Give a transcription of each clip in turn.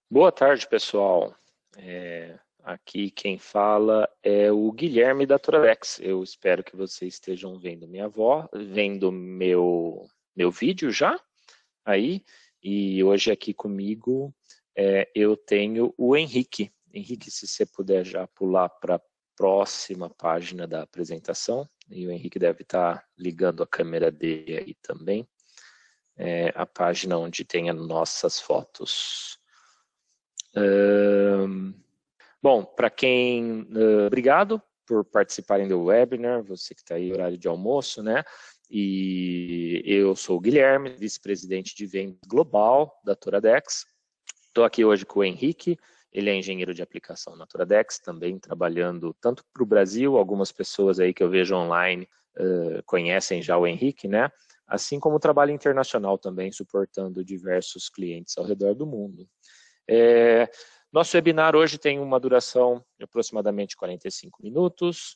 Boa tarde, pessoal. Aqui quem fala é o Guilherme da Toradex. Eu espero que vocês estejam vendo minha voz, vendo meu vídeo já aí. E hoje aqui comigo eu tenho o Henrique. Henrique, se você puder já pular para a próxima página da apresentação. E o Henrique deve estar ligando a câmera dele aí também. A página onde tem as nossas fotos. Bom, para quem... obrigado por participarem do webinar, você que está aí no horário de almoço, né? E eu sou o Guilherme, vice-presidente de vendas global da Toradex. Estou aqui hoje com o Henrique, ele é engenheiro de aplicação na Toradex, também trabalhando tanto para o Brasil, algumas pessoas aí que eu vejo online conhecem já o Henrique, né? Assim como trabalho internacional também, suportando diversos clientes ao redor do mundo. Nosso webinar hoje tem uma duração de aproximadamente 45 minutos.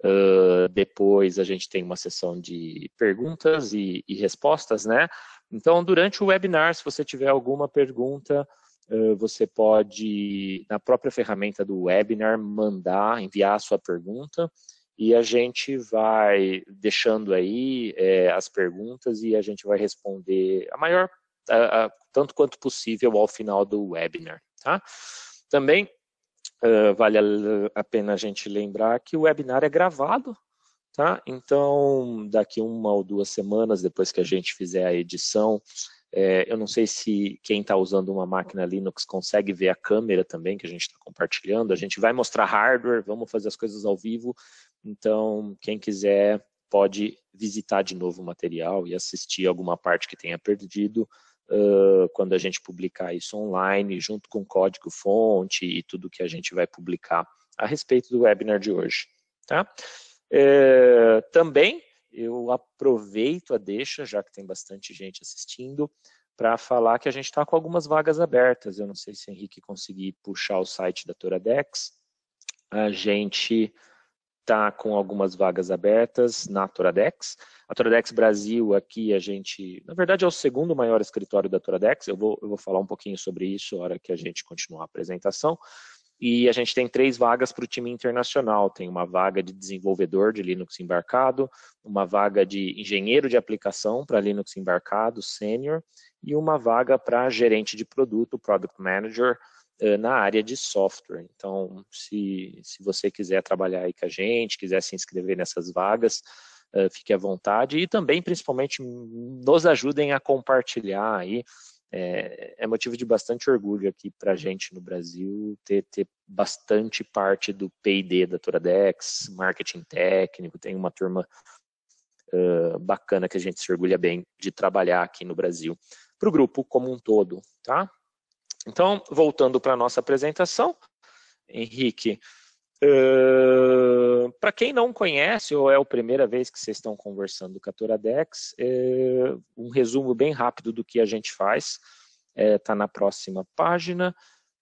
Depois a gente tem uma sessão de perguntas e respostas, né? Então, durante o webinar, se você tiver alguma pergunta, você pode, na própria ferramenta do webinar, enviar a sua pergunta e a gente vai deixando aí as perguntas e a gente vai responder tanto quanto possível ao final do webinar. Tá? Também vale a pena a gente lembrar que o webinar é gravado, tá? Então, daqui 1 ou 2 semanas, depois que a gente fizer a edição, eu não sei se quem está usando uma máquina Linux consegue ver a câmera também, que a gente está compartilhando. A gente vai mostrar hardware, vamos fazer as coisas ao vivo. Então, quem quiser pode visitar de novo o material e assistir alguma parte que tenha perdido quando a gente publicar isso online, junto com código-fonte e tudo que a gente vai publicar a respeito do webinar de hoje. Tá? Também eu aproveito a deixa, já que tem bastante gente assistindo, para falar que a gente está com algumas vagas abertas. Eu não sei se o Henrique conseguir puxar o site da Toradex. A gente está com algumas vagas abertas na Toradex. A Toradex Brasil aqui, na verdade é o segundo maior escritório da Toradex, eu vou falar um pouquinho sobre isso na hora que a gente continuar a apresentação. E a gente tem 3 vagas para o time internacional, tem uma vaga de desenvolvedor de Linux embarcado, uma vaga de engenheiro de aplicação para Linux embarcado, sênior, e uma vaga para gerente de produto, Product Manager, na área de software. Então, se você quiser trabalhar aí com a gente, quiser se inscrever nessas vagas, fique à vontade e também, principalmente, nos ajudem a compartilhar aí. É motivo de bastante orgulho aqui para a gente no Brasil ter bastante parte do P&D da Toradex, marketing técnico, tem uma turma bacana que a gente se orgulha bem de trabalhar aqui no Brasil, para o grupo como um todo, tá? Então, voltando para a nossa apresentação, Henrique, para quem não conhece ou é a primeira vez que vocês estão conversando com a Toradex, um resumo bem rápido do que a gente faz, está na próxima página.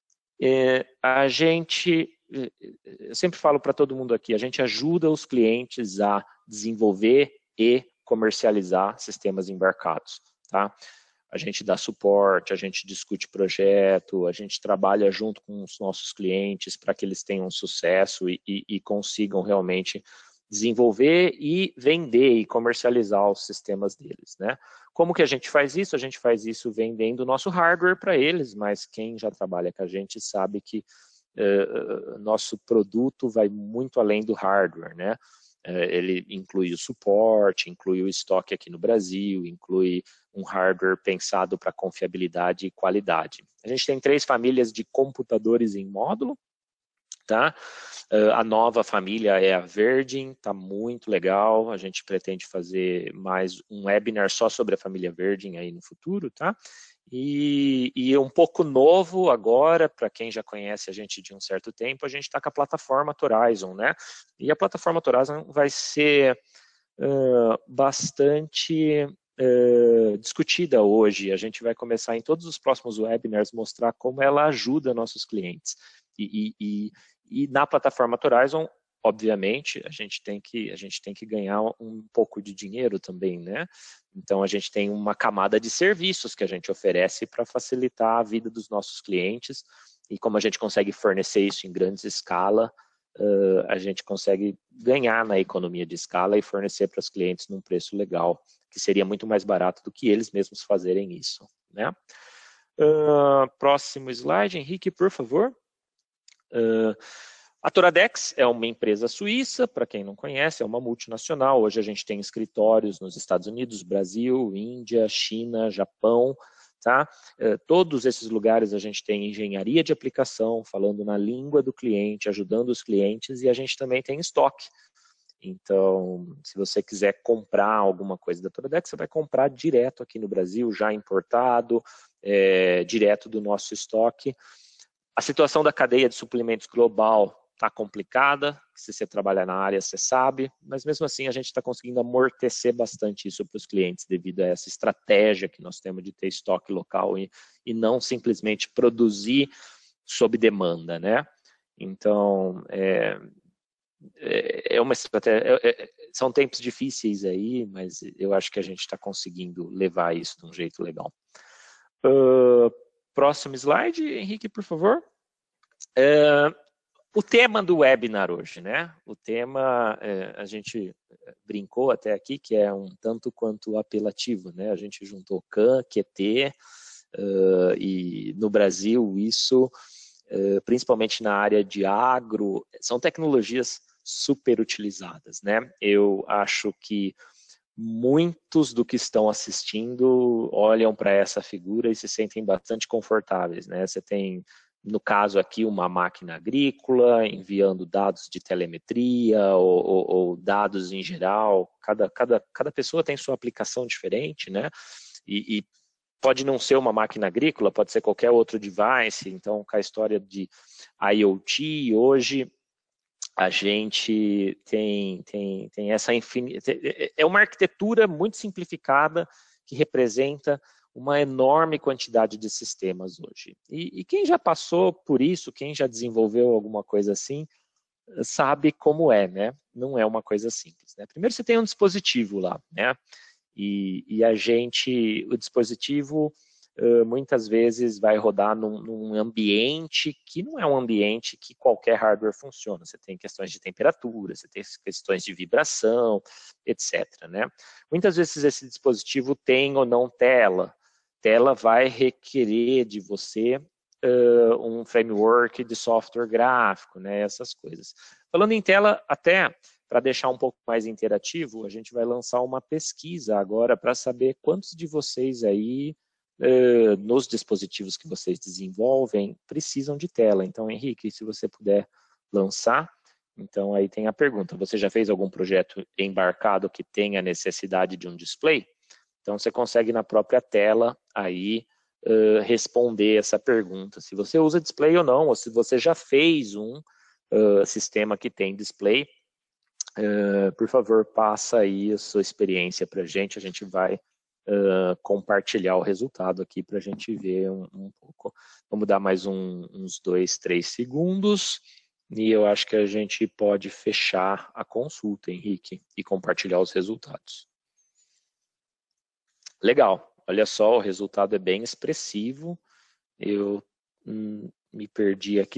Eu sempre falo para todo mundo aqui, a gente ajuda os clientes a desenvolver e comercializar sistemas embarcados, tá? A gente dá suporte, a gente discute projeto, a gente trabalha junto com os nossos clientes para que eles tenham sucesso e consigam realmente desenvolver e vender e comercializar os sistemas deles, né? Como que a gente faz isso? A gente faz isso vendendo o nosso hardware para eles, mas quem já trabalha com a gente sabe que nosso produto vai muito além do hardware, né? Ele inclui o suporte, inclui o estoque aqui no Brasil, inclui um hardware pensado para confiabilidade e qualidade. A gente tem 3 famílias de computadores em módulo, tá? A nova família é a Virgin, tá muito legal, a gente pretende fazer mais um webinar só sobre a família Virgin aí no futuro, tá? E um pouco novo agora, para quem já conhece a gente de um certo tempo, a gente está com a plataforma Torizon, né? E a plataforma Torizon vai ser bastante discutida hoje. A gente vai começar em todos os próximos webinars mostrar como ela ajuda nossos clientes. E na plataforma Torizon, obviamente, a gente tem que ganhar um pouco de dinheiro também, né? Então, a gente tem uma camada de serviços que a gente oferece para facilitar a vida dos nossos clientes, e como a gente consegue fornecer isso em grande escala, a gente consegue ganhar na economia de escala e fornecer para os clientes num preço legal, que seria muito mais barato do que eles mesmos fazerem isso, né? Próximo slide, Henrique, por favor. A Toradex é uma empresa suíça, para quem não conhece, é uma multinacional. Hoje a gente tem escritórios nos Estados Unidos, Brasil, Índia, China, Japão, tá? Todos esses lugares a gente tem engenharia de aplicação, falando na língua do cliente, ajudando os clientes, e a gente também tem estoque. Então, se você quiser comprar alguma coisa da Toradex, você vai comprar direto aqui no Brasil, já importado, direto do nosso estoque. A situação da cadeia de suprimentos global está complicada, se você trabalha na área, você sabe, mas mesmo assim a gente está conseguindo amortecer bastante isso para os clientes devido a essa estratégia que nós temos de ter estoque local e não simplesmente produzir sob demanda, né? Então, uma estratégia, são tempos difíceis aí, mas eu acho que a gente está conseguindo levar isso de um jeito legal. Próximo slide, Henrique, por favor. O tema do webinar hoje, né? O tema, a gente brincou até aqui, que é um tanto quanto apelativo, né? A gente juntou CAN, QT, e no Brasil isso, principalmente na área de agro, são tecnologias super utilizadas, né? Eu acho que muitos do que estão assistindo olham para essa figura e se sentem bastante confortáveis, né? Você tem, no caso aqui, uma máquina agrícola enviando dados de telemetria ou dados em geral. Cada pessoa tem sua aplicação diferente, né? E pode não ser uma máquina agrícola, pode ser qualquer outro device. Então, com a história de IoT, hoje a gente tem essa é uma arquitetura muito simplificada que representa uma enorme quantidade de sistemas hoje. E quem já passou por isso, quem já desenvolveu alguma coisa assim, sabe como é, né? Não é uma coisa simples, né? Primeiro você tem um dispositivo lá, né? E o dispositivo muitas vezes vai rodar num ambiente que não é um ambiente que qualquer hardware funciona. Você tem questões de temperatura, você tem questões de vibração, etc. Né? Muitas vezes esse dispositivo tem ou não tela. Tela vai requerer de você um framework de software gráfico, né? Essas coisas. Falando em tela, até para deixar um pouco mais interativo, a gente vai lançar uma pesquisa agora para saber quantos de vocês aí nos dispositivos que vocês desenvolvem, precisam de tela. Então, Henrique, se você puder lançar, então aí tem a pergunta, você já fez algum projeto embarcado que tenha necessidade de um display? Então, você consegue na própria tela aí responder essa pergunta, se você usa display ou não, ou se você já fez um sistema que tem display, por favor, passa aí a sua experiência para a gente vai compartilhar o resultado aqui para a gente ver um pouco. Vamos dar mais uns 2, 3 segundos e eu acho que a gente pode fechar a consulta, Henrique, e compartilhar os resultados. Legal, olha só, o resultado é bem expressivo. Eu me perdi aqui,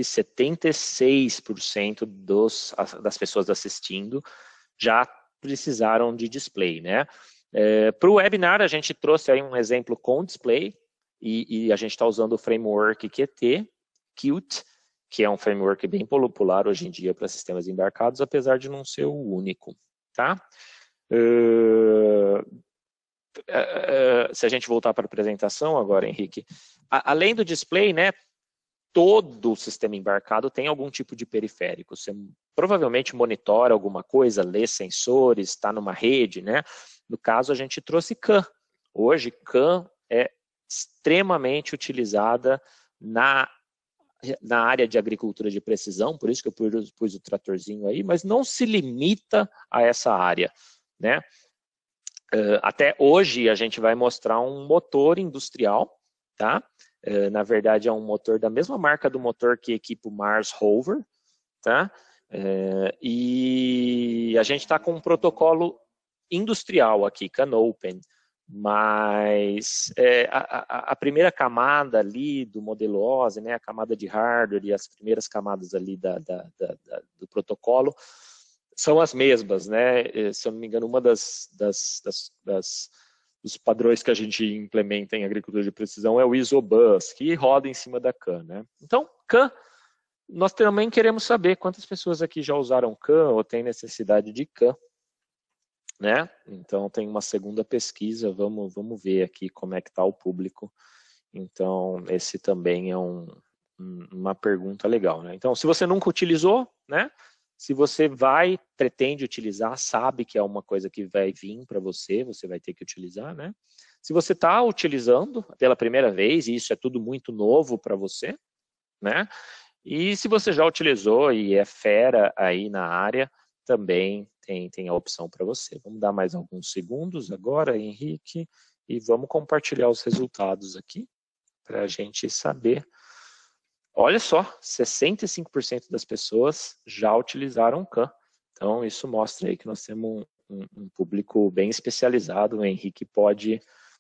76% das pessoas assistindo já precisaram de display, né? Para o webinar, a gente trouxe aí um exemplo com display e a gente está usando o framework Qt, que é um framework bem popular hoje em dia para sistemas embarcados, apesar de não ser o único, tá? Se a gente voltar para a apresentação agora, Henrique, além do display, né, todo o sistema embarcado tem algum tipo de periférico. Você provavelmente monitora alguma coisa, lê sensores, está numa rede, né? No caso, a gente trouxe CAN. Hoje, CAN é extremamente utilizada na área de agricultura de precisão, por isso que eu pus o tratorzinho aí, mas não se limita a essa área, né? Até hoje, a gente vai mostrar um motor industrial, tá? Na verdade, é um motor da mesma marca do motor que equipa o Mars Rover, tá? E a gente está com um protocolo industrial aqui, CANopen, mas a primeira camada ali do modelo OSI, né, a camada de hardware e as primeiras camadas ali do protocolo são as mesmas, né? Se eu não me engano, uma dos padrões que a gente implementa em agricultura de precisão é o ISOBUS, que roda em cima da CAN, né? Então, CAN, nós também queremos saber quantas pessoas aqui já usaram CAN ou têm necessidade de CAN, né? Então, tem uma segunda pesquisa, vamos ver aqui como é que está o público. Então, esse também é uma pergunta legal, né? Então, se você nunca utilizou, né? Se você pretende utilizar, sabe que é uma coisa que vai vir para você vai ter que utilizar, né? Se você está utilizando pela primeira vez, e isso é tudo muito novo para você, né? E se você já utilizou e é fera aí na área, também tem a opção para você. Vamos dar mais alguns segundos agora, Henrique, e vamos compartilhar os resultados aqui para a gente saber. Olha só, 65% das pessoas já utilizaram o CAN. Então, isso mostra aí que nós temos um público bem especializado. O Henrique pode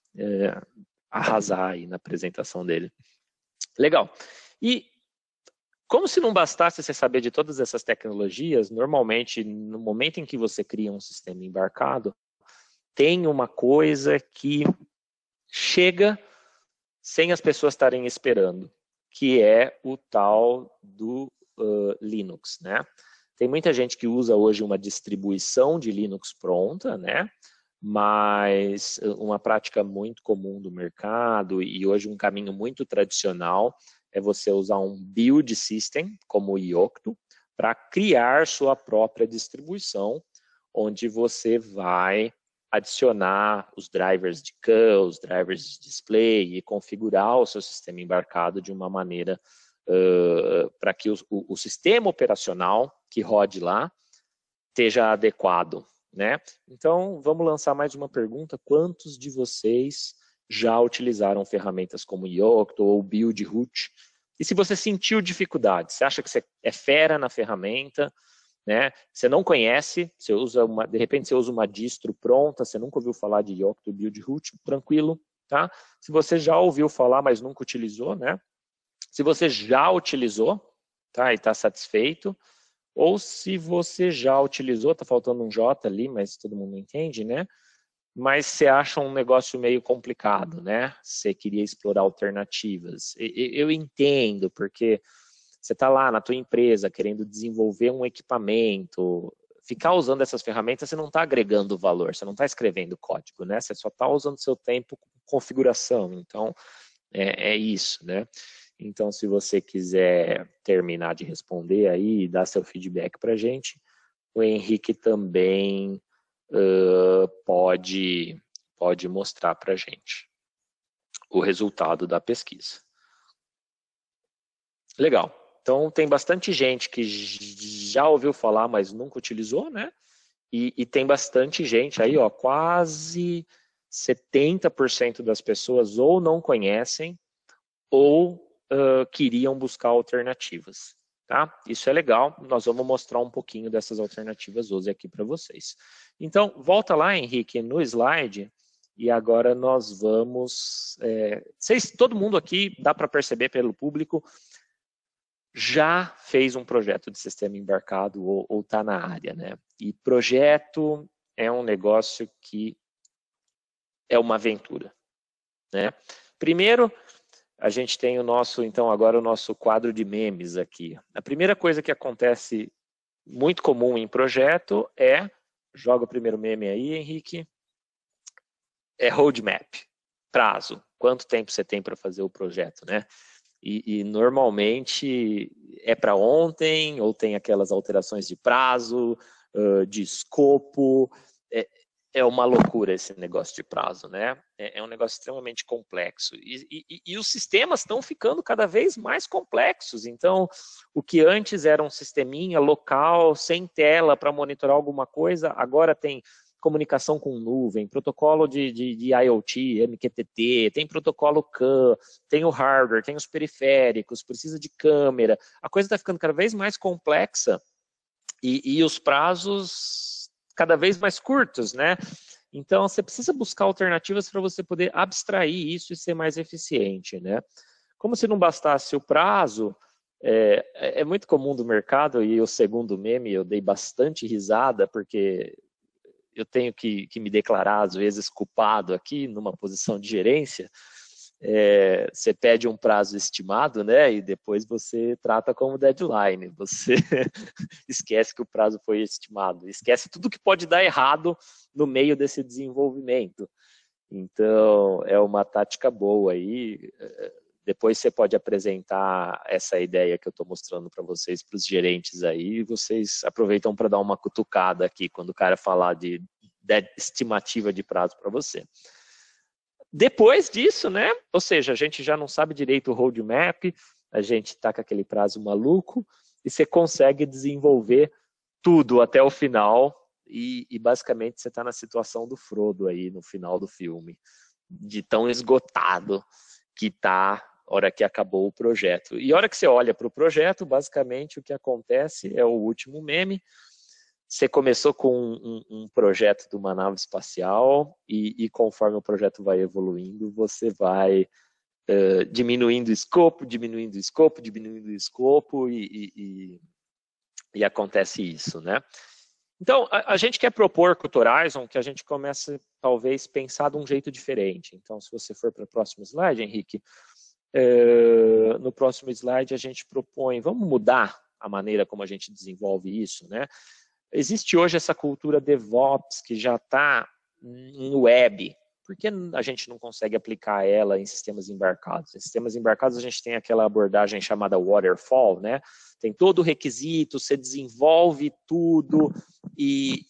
arrasar aí na apresentação dele. Legal. E como se não bastasse você saber de todas essas tecnologias, normalmente, no momento em que você cria um sistema embarcado, tem uma coisa que chega sem as pessoas estarem esperando, que é o tal do Linux, né? Tem muita gente que usa hoje uma distribuição de Linux pronta, né? Mas uma prática muito comum do mercado e hoje um caminho muito tradicional é você usar um build system, como o Yocto, para criar sua própria distribuição, onde você vai adicionar os drivers de CAN, os drivers de display e configurar o seu sistema embarcado de uma maneira para que o sistema operacional que rode lá esteja adequado, né? Então, vamos lançar mais uma pergunta. Quantos de vocês já utilizaram ferramentas como Yocto ou Buildroot? E se você sentiu dificuldade, você acha que você é fera na ferramenta, né? Você não conhece, você usa de repente você usa uma distro pronta, você nunca ouviu falar de Yocto Buildroot, tranquilo, tá? Se você já ouviu falar, mas nunca utilizou, né? Se você já utilizou, tá? E está satisfeito, ou se você já utilizou, está faltando um J ali, mas todo mundo entende, né? Mas você acha um negócio meio complicado, né? Você queria explorar alternativas. Eu entendo, porque você está lá na tua empresa querendo desenvolver um equipamento, ficar usando essas ferramentas, você não está agregando valor, você não está escrevendo código, né? Você só está usando seu tempo com configuração. Então, é isso, né? Então, se você quiser terminar de responder aí e dar seu feedback para a gente, o Henrique também pode mostrar para a gente o resultado da pesquisa. Legal. Então, tem bastante gente que já ouviu falar, mas nunca utilizou, né? E tem bastante gente aí, ó, quase 70% das pessoas ou não conhecem ou queriam buscar alternativas, tá? Isso é legal, nós vamos mostrar um pouquinho dessas alternativas hoje aqui para vocês. Então, volta lá, Henrique, no slide, e agora nós vamos... todo mundo aqui, dá para perceber pelo público, já fez um projeto de sistema embarcado ou está na área, né? E projeto é um negócio que é uma aventura, né? Primeiro, a gente tem então agora o nosso quadro de memes aqui. A primeira coisa que acontece muito comum em projeto joga o primeiro meme aí, Henrique, é roadmap, prazo. Quanto tempo você tem para fazer o projeto, né? E normalmente é para ontem, ou tem aquelas alterações de prazo, de escopo. É uma loucura esse negócio de prazo, né? É um negócio extremamente complexo. E os sistemas estão ficando cada vez mais complexos. Então, o que antes era um sisteminha local, sem tela para monitorar alguma coisa, agora tem comunicação com nuvem, protocolo de IoT, MQTT, tem protocolo CAN, tem o hardware, tem os periféricos, precisa de câmera. A coisa está ficando cada vez mais complexa e os prazos cada vez mais curtos, né? Então, você precisa buscar alternativas para você poder abstrair isso e ser mais eficiente, né? Como se não bastasse o prazo, é muito comum do mercado, e o segundo meme eu dei bastante risada, porque eu tenho que me declarar, às vezes, culpado aqui, numa posição de gerência. Você pede um prazo estimado, né? E depois você trata como deadline. Você esquece que o prazo foi estimado, esquece tudo que pode dar errado no meio desse desenvolvimento. Então, é uma tática boa aí. Depois você pode apresentar essa ideia que eu estou mostrando para vocês, para os gerentes aí, e vocês aproveitam para dar uma cutucada aqui quando o cara falar de estimativa de prazo para você. Depois disso, né? Ou seja, a gente já não sabe direito o roadmap, a gente está com aquele prazo maluco, e você consegue desenvolver tudo até o final, e basicamente você está na situação do Frodo aí no final do filme, de tão esgotado que está a hora que acabou o projeto. E a hora que você olha para o projeto, basicamente o que acontece é o último meme. Você começou com um projeto de uma nave espacial e conforme o projeto vai evoluindo, você vai diminuindo o escopo, diminuindo o escopo, diminuindo o escopo e acontece isso, né? Então, a gente quer propor com o Horizon que a gente comece, talvez, pensar de um jeito diferente. Então, se você for para o próximo slide, Henrique, no próximo slide a gente propõe, vamos mudar a maneira como a gente desenvolve isso, né? Existe hoje essa cultura DevOps que já está no web. Por que a gente não consegue aplicar ela em sistemas embarcados? Em sistemas embarcados a gente tem aquela abordagem chamada waterfall, né? Tem todo o requisito, você desenvolve tudo e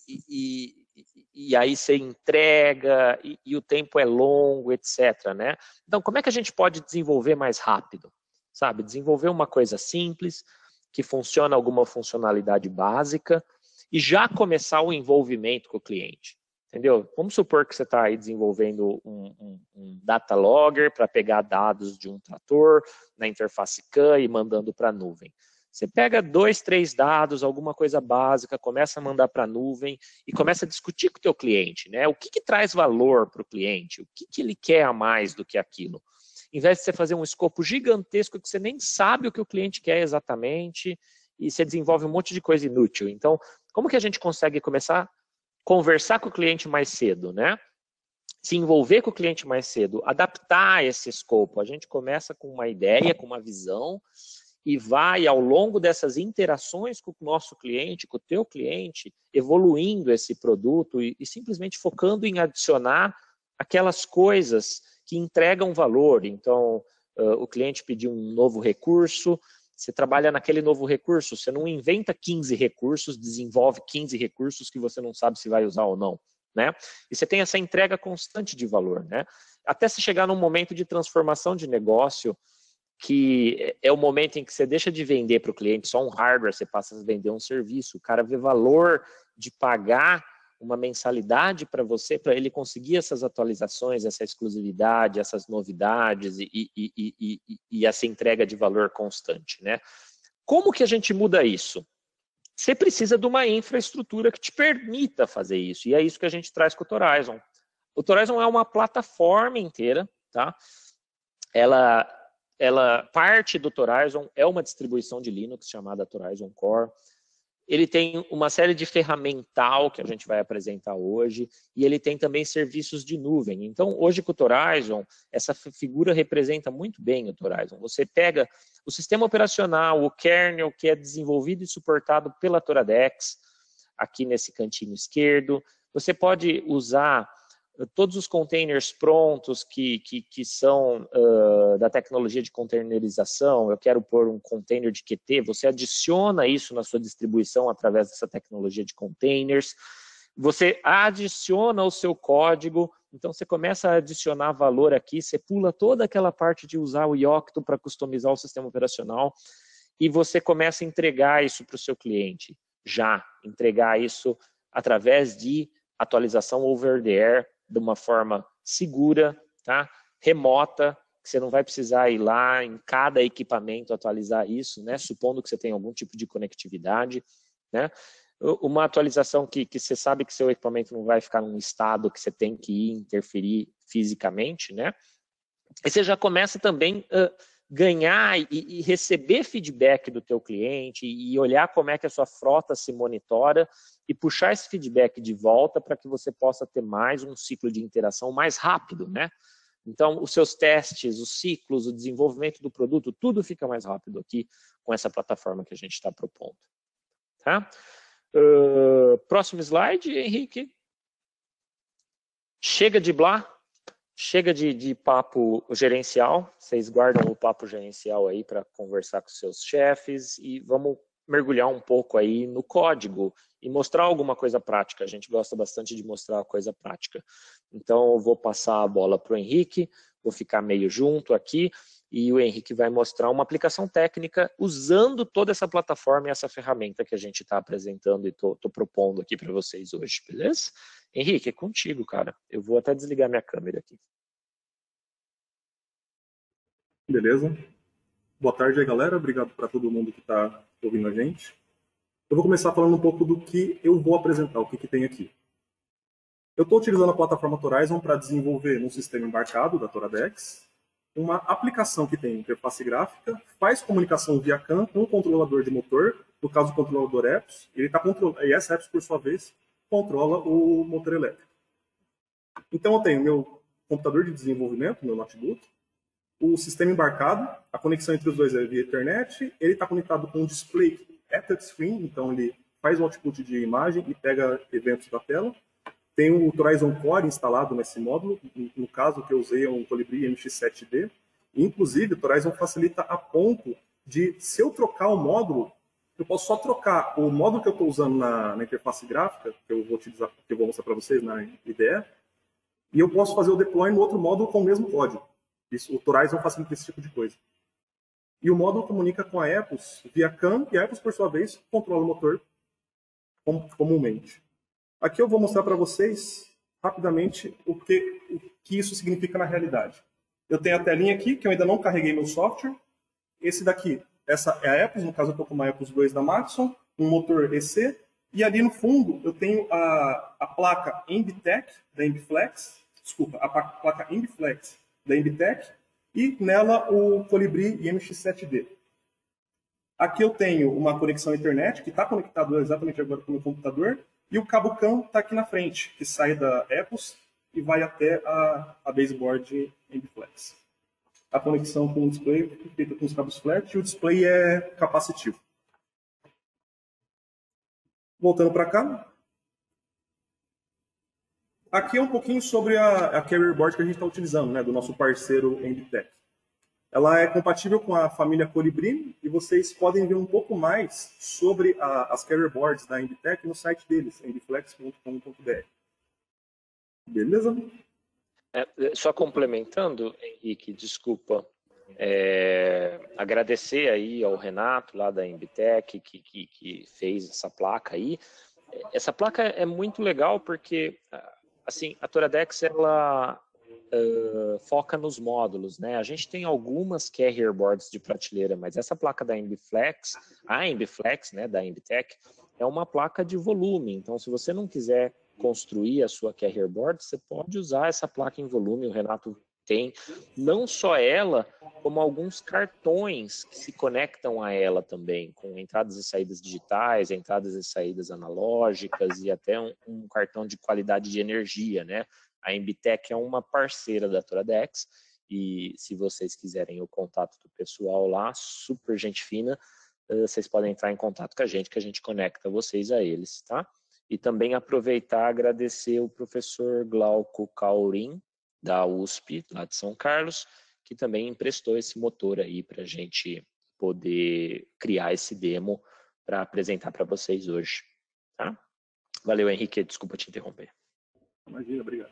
aí você entrega e o tempo é longo, etc, né? Então, como é que a gente pode desenvolver mais rápido? Sabe, desenvolver uma coisa simples, que funciona alguma funcionalidade básica e já começar o envolvimento com o cliente, entendeu? Vamos supor que você está aí desenvolvendo um data logger para pegar dados de um trator na interface CAN e mandando para a nuvem. Você pega 2, 3 dados, alguma coisa básica, começa a mandar para a nuvem e começa a discutir com o teu cliente, né? O que traz valor para o cliente? O que ele quer a mais do que aquilo? Em vez de você fazer um escopo gigantesco que você nem sabe o que o cliente quer exatamente e você desenvolve um monte de coisa inútil. Então, como que a gente consegue começar a conversar com o cliente mais cedo, né? Se envolver com o cliente mais cedo, adaptar esse escopo. A gente começa com uma ideia, com uma visão e vai, ao longo dessas interações com o nosso cliente, com o teu cliente, evoluindo esse produto e simplesmente focando em adicionar aquelas coisas que entregam valor. Então, o cliente pediu um novo recurso, você trabalha naquele novo recurso, você não inventa 15 recursos, desenvolve 15 recursos que você não sabe se vai usar ou não, né? E você tem essa entrega constante de valor, né? Até se chegar num momento de transformação de negócio, que é o momento em que você deixa de vender para o cliente só um hardware, você passa a vender um serviço, o cara vê valor de pagar uma mensalidade para você, para ele conseguir essas atualizações, essa exclusividade, essas novidades e essa entrega de valor constante, né? Como que a gente muda isso? Você precisa de uma infraestrutura que te permita fazer isso, e é isso que a gente traz com o Horizon. O Horizon é uma plataforma inteira, tá? Ela parte do Horizon é uma distribuição de Linux chamada Horizon Core. Ele tem uma série de ferramental que a gente vai apresentar hoje, e ele tem também serviços de nuvem. Então, hoje com o Horizon, essa figura representa muito bem o Horizon. Você pega o sistema operacional, o kernel, que é desenvolvido e suportado pela Toradex, aqui nesse cantinho esquerdo. Você pode usar todos os containers prontos que são da tecnologia de containerização. Eu quero pôr um container de Qt, você adiciona isso na sua distribuição através dessa tecnologia de containers, você adiciona o seu código, então você começa a adicionar valor aqui, você pula toda aquela parte de usar o Yocto para customizar o sistema operacional e você começa a entregar isso para o seu cliente, entregar isso através de atualização over the air, de uma forma segura, tá? Remota, que você não vai precisar ir lá em cada equipamento atualizar isso, né? Supondo que você tenha algum tipo de conectividade. né? Uma atualização que você sabe que seu equipamento não vai ficar num estado que você tem que ir interferir fisicamente, né? E você já começa também a ganhar e receber feedback do teu cliente e olhar como é que a sua frota se monitora e puxar esse feedback de volta para que você possa ter mais um ciclo de interação mais rápido, né? Então, os seus testes, os ciclos, o desenvolvimento do produto, tudo fica mais rápido aqui com essa plataforma que a gente está propondo. Tá? Próximo slide, Henrique. Chega de blá, chega de papo gerencial. Vocês guardam o papo gerencial aí para conversar com seus chefes e vamos mergulhar um pouco aí no código e mostrar alguma coisa prática. A gente gosta bastante de mostrar coisa prática. Então, eu vou passar a bola para o Henrique, vou ficar meio junto aqui, e o Henrique vai mostrar uma aplicação técnica usando toda essa plataforma e essa ferramenta que a gente está apresentando e estou propondo aqui para vocês hoje, beleza? Henrique, é contigo, cara. Eu vou até desligar minha câmera aqui. Beleza. Boa tarde aí, galera. Obrigado para todo mundo que está ouvindo a gente. Eu vou começar falando um pouco do que eu vou apresentar, o que tem aqui. Eu estou utilizando a plataforma Torizon para desenvolver um sistema embarcado da Toradex, uma aplicação que tem interface gráfica, faz comunicação via CAN com um controlador de motor, no caso o controlador EPOS, e essa EPOS, por sua vez, controla o motor elétrico. Então eu tenho meu computador de desenvolvimento, meu notebook, o sistema embarcado, a conexão entre os dois é via Ethernet, ele está conectado com um display at touchscreen, então ele faz o output de imagem e pega eventos da tela. Tem o Torizon Core instalado nesse módulo, no caso que eu usei é um Colibri MX7D. Inclusive, o Torizon facilita a ponto de, se eu trocar o módulo, eu posso só trocar o módulo que eu estou usando na interface gráfica, que eu vou utilizar, que eu vou mostrar para vocês na IDE, e eu posso fazer o deploy no outro módulo com o mesmo código. Isso, o Torizon facilita esse tipo de coisa. E o módulo comunica com a EPOS via CAN, e a EPOS, por sua vez, controla o motor comumente. Aqui eu vou mostrar para vocês, rapidamente, o que isso significa na realidade. Eu tenho a telinha aqui, que eu ainda não carreguei meu software. Esse daqui, essa é a EPOS, no caso eu estou com uma EPOS 2 da Maxon, um motor EC, e ali no fundo eu tenho a placa Embitec, da Embiflex, desculpa, a placa Embiflex da Embitec, e nela o Colibri MX7D. Aqui eu tenho uma conexão Ethernet, que está conectado exatamente agora com o meu computador, e o cabo CAN está aqui na frente, que sai da EPOS e vai até a baseboard Embiflex. A conexão com o display é feita com os cabos flat e o display é capacitivo. Voltando para cá. Aqui é um pouquinho sobre a carrier board que a gente está utilizando, né, do nosso parceiro Embitec. Ela é compatível com a família Colibri e vocês podem ver um pouco mais sobre as carrier boards da Embitec no site deles, embiflex.com.br. Beleza? Só complementando, Henrique, desculpa, agradecer aí ao Renato lá da Embitec que fez essa placa aí. Essa placa é muito legal porque assim, a Toradex ela foca nos módulos, né? A gente tem algumas carrier boards de prateleira, mas essa placa da Embiflex, a Embiflex, né, da Embitec, é uma placa de volume. Então, se você não quiser construir a sua carrier board, você pode usar essa placa em volume. O Renato tem não só ela, como alguns cartões que se conectam a ela também, com entradas e saídas digitais, entradas e saídas analógicas e até um cartão de qualidade de energia, né? A Embitec é uma parceira da Toradex e se vocês quiserem o contato do pessoal lá, super gente fina, vocês podem entrar em contato com a gente, que a gente conecta vocês a eles, tá? E também aproveitar e agradecer o professor Glauco Caurim, da USP, lá de São Carlos, que também emprestou esse motor aí para a gente poder criar esse demo para apresentar para vocês hoje. Tá? Valeu, Henrique, desculpa te interromper. Imagina, obrigado.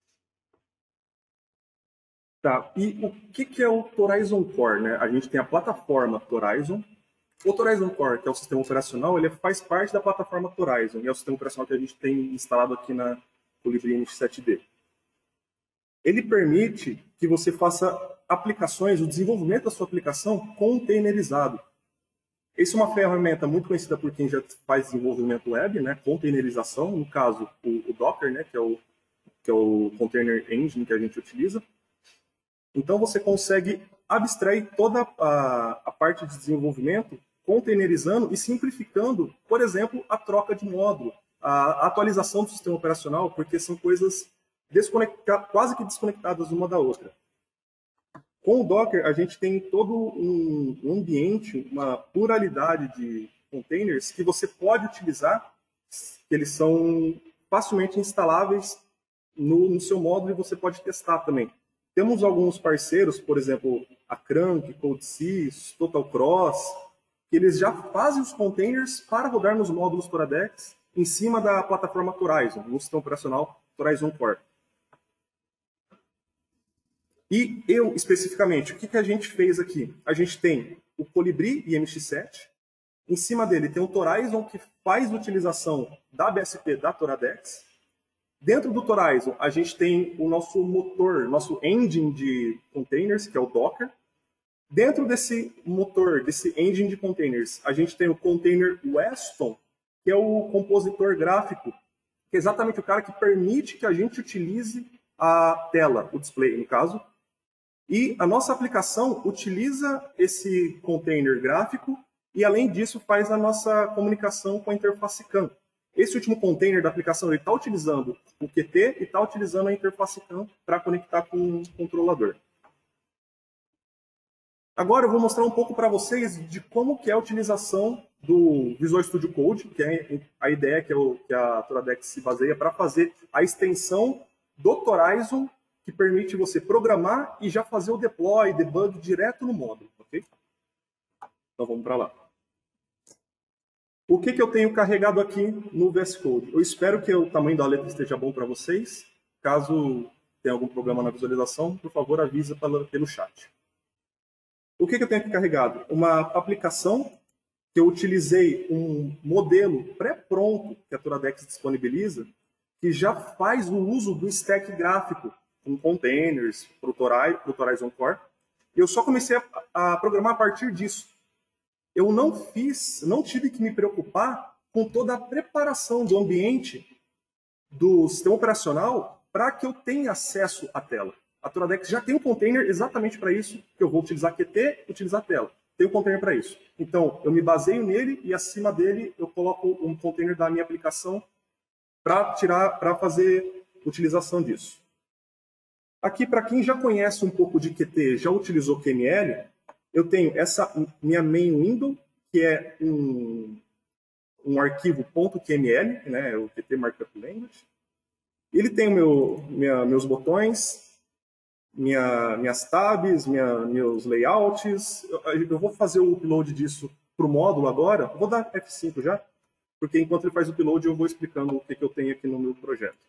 Tá, e o que é o Torizon Core, né? A gente tem a plataforma Torizon. O Torizon Core, que é o sistema operacional, ele faz parte da plataforma Torizon, e é o sistema operacional que a gente tem instalado aqui na Colibri MX7D. Ele permite que você faça aplicações, o desenvolvimento da sua aplicação containerizado. Essa é uma ferramenta muito conhecida por quem já faz desenvolvimento web, né? Containerização, no caso, o Docker, né? Que é o Container Engine que a gente utiliza. Então, você consegue abstrair toda a parte de desenvolvimento, containerizando e simplificando, por exemplo, a troca de módulo, a atualização do sistema operacional, porque são coisas quase que desconectadas uma da outra. Com o Docker, a gente tem todo um ambiente, uma pluralidade de containers que você pode utilizar, que eles são facilmente instaláveis no seu módulo e você pode testar também. Temos alguns parceiros, por exemplo, a Crank, CodeSys, TotalCross, que eles já fazem os containers para rodar nos módulos Toradex em cima da plataforma Torizon, no sistema operacional Torizon Core. E eu, especificamente, o que a gente fez aqui? A gente tem o Colibri IMX7, em cima dele tem o Torizon, que faz utilização da BSP da Toradex. Dentro do Torizon, a gente tem o nosso motor, nosso engine de containers, que é o Docker. Dentro desse motor, desse engine de containers, a gente tem o container Weston, que é o compositor gráfico, que é exatamente o cara que permite que a gente utilize a tela, o display, no caso. E a nossa aplicação utiliza esse container gráfico e, além disso, faz a nossa comunicação com a interface CAN. Esse último container da aplicação está utilizando o Qt e está utilizando a interface CAN para conectar com o controlador. Agora eu vou mostrar um pouco para vocês de como que é a utilização do Visual Studio Code, que é a ideia que a Toradex se baseia para fazer a extensão do Torizon, que permite você programar e já fazer o deploy, debug direto no módulo, ok? Então vamos para lá. O que eu tenho carregado aqui no VS Code? Eu espero que o tamanho da letra esteja bom para vocês. Caso tenha algum problema na visualização, por favor, avisa pelo chat. O que eu tenho aqui carregado? Uma aplicação que eu utilizei um modelo pré-pronto que a Toradex disponibiliza, que já faz o uso do stack gráfico com containers para o Torizon Core. E eu só comecei a programar a partir disso. Eu não tive que me preocupar com toda a preparação do ambiente do sistema operacional para que eu tenha acesso à tela. A Toradex já tem um container exatamente para isso, que eu vou utilizar Qt e utilizar a tela. Tem um container para isso. Então, eu me baseio nele e acima dele eu coloco um container da minha aplicação para fazer utilização disso. Aqui, para quem já conhece um pouco de Qt, já utilizou QML, eu tenho essa minha main window, que é um arquivo .qml, né, o Qt Markup Language. Ele tem meus botões, minhas tabs, meus layouts. Eu vou fazer o upload disso para o módulo agora. Vou dar F5 já, porque enquanto ele faz o upload eu vou explicando o que eu tenho aqui no meu projeto.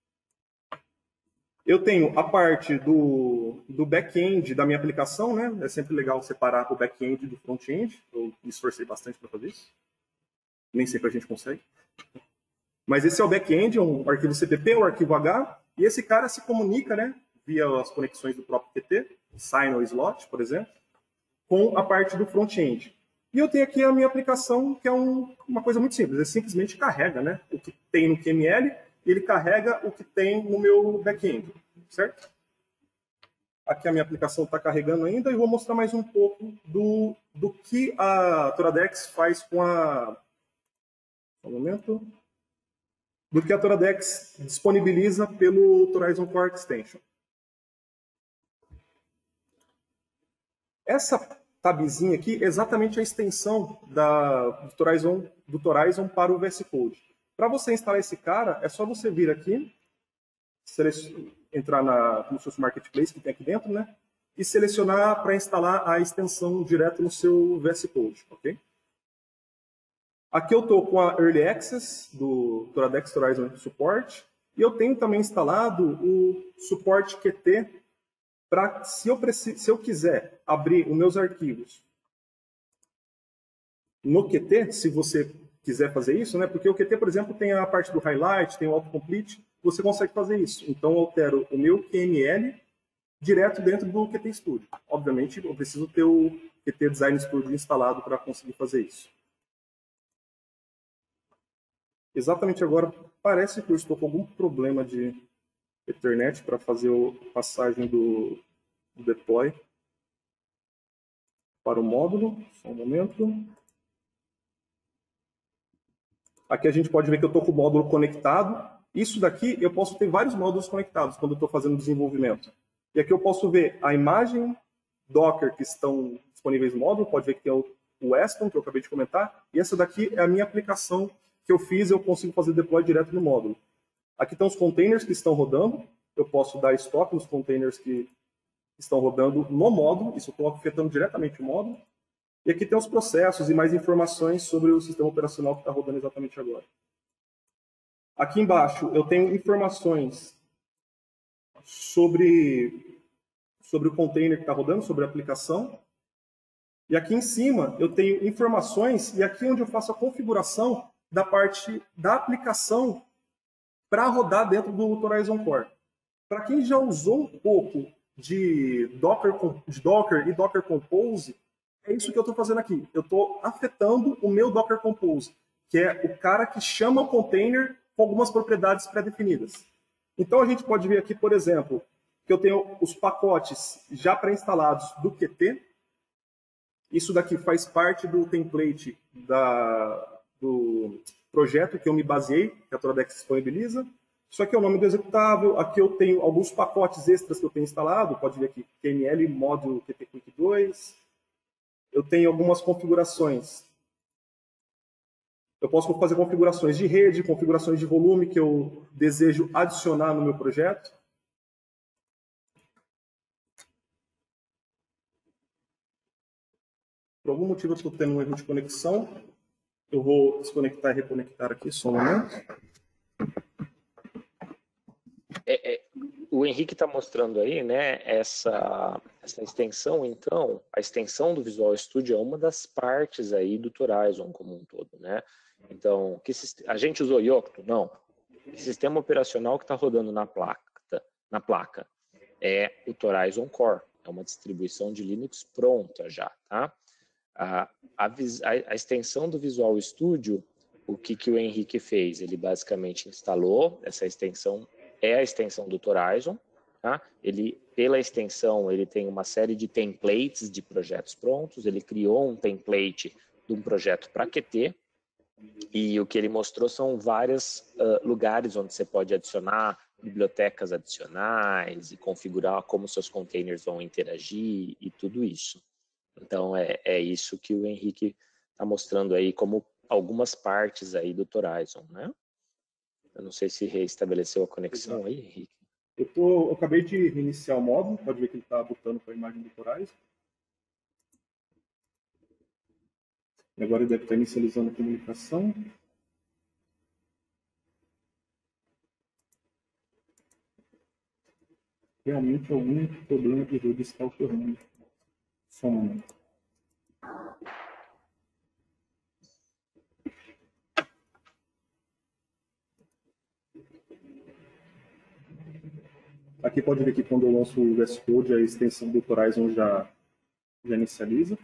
Eu tenho a parte do back-end da minha aplicação, né? É sempre legal separar o back-end do front-end. Eu me esforcei bastante para fazer isso. Nem sempre a gente consegue. Mas esse é o back-end, é um arquivo CPP, um arquivo H, e esse cara se comunica, né, via as conexões do próprio Qt, sign ou slot, por exemplo, com a parte do front-end. E eu tenho aqui a minha aplicação, que é uma coisa muito simples. Ele simplesmente carrega, né, o que tem no QML, e ele carrega o que tem no meu back-end, certo? Aqui a minha aplicação está carregando ainda, e vou mostrar mais um pouco do que a Toradex faz com a... Um momento... do que a Toradex disponibiliza pelo Torizon Core Extension. Essa tabzinha aqui é exatamente a extensão do Torizon para o VS Code. Para você instalar esse cara, é só você vir aqui, entrar no seu Marketplace que tem aqui dentro, né? E selecionar para instalar a extensão direto no seu VS Code, ok? Aqui eu estou com a Early Access do Toradex Torizon Support e eu tenho também instalado o suporte Qt para, se eu quiser abrir os meus arquivos no Qt, se você quiser fazer isso, né? Porque o Qt, por exemplo, tem a parte do highlight, tem o autocomplete, você consegue fazer isso. Então eu altero o meu QML direto dentro do Qt Studio. Obviamente eu preciso ter o Qt Design Studio instalado para conseguir fazer isso. Exatamente agora, parece que eu estou com algum problema de Ethernet para fazer a passagem do deploy para o módulo. Só um momento. Aqui a gente pode ver que eu estou com o módulo conectado. Isso daqui, eu posso ter vários módulos conectados quando eu estou fazendo desenvolvimento. E aqui eu posso ver a imagem Docker que estão disponíveis no módulo. Pode ver que tem o Aston, que eu acabei de comentar. E essa daqui é a minha aplicação que eu fiz, eu consigo fazer deploy direto no módulo. Aqui estão os containers que estão rodando. Eu posso dar estoque nos containers que estão rodando no módulo. Isso eu estou afetando diretamente o módulo. E aqui tem os processos e mais informações sobre o sistema operacional que está rodando exatamente agora. Aqui embaixo eu tenho informações sobre o container que está rodando, sobre a aplicação. E aqui em cima eu tenho informações, e aqui onde eu faço a configuração da parte da aplicação para rodar dentro do Horizon Core. Para quem já usou um pouco de Docker e Docker Compose, é isso que eu estou fazendo aqui. Eu estou afetando o meu Docker Compose, que é o cara que chama o container com algumas propriedades pré-definidas. Então a gente pode ver aqui, por exemplo, que eu tenho os pacotes já pré-instalados do Qt. Isso daqui faz parte do template do projeto que eu me baseei, que a Toradex disponibiliza. Isso aqui é o nome do executável. Aqui eu tenho alguns pacotes extras que eu tenho instalado. Pode ver aqui, KML, módulo Qt Quick 2. Eu tenho algumas configurações. Eu posso fazer configurações de rede, configurações de volume que eu desejo adicionar no meu projeto. Por algum motivo eu estou tendo um erro de conexão. Eu vou desconectar e reconectar aqui, só um momento. O Henrique está mostrando aí, né, essa extensão, então, a extensão do Visual Studio é uma das partes aí do Horizon como um todo, né? Então, a gente usou Yocto? Não. O sistema operacional que está rodando na placa é o Horizon Core, é uma distribuição de Linux pronta já, tá? A extensão do Visual Studio, o que o Henrique fez? Ele basicamente instalou essa extensão, é a extensão do Horizon, tá? Pela extensão, ele tem uma série de templates de projetos prontos, ele criou um template de um projeto para Qt, e o que ele mostrou são vários lugares onde você pode adicionar bibliotecas adicionais e configurar como seus containers vão interagir e tudo isso. Então, é isso que o Henrique está mostrando aí como algumas partes aí do Horizon, né? Eu não sei se reestabeleceu a conexão aí, Henrique. Eu acabei de reiniciar o módulo, pode ver que ele está botando com a imagem do Horizon. E agora ele deve estar inicializando a comunicação. Realmente algum problema de rede está ocorrendo. Só um momento. Aqui pode ver que quando eu lanço o VS Code, a extensão do Horizon já inicializa.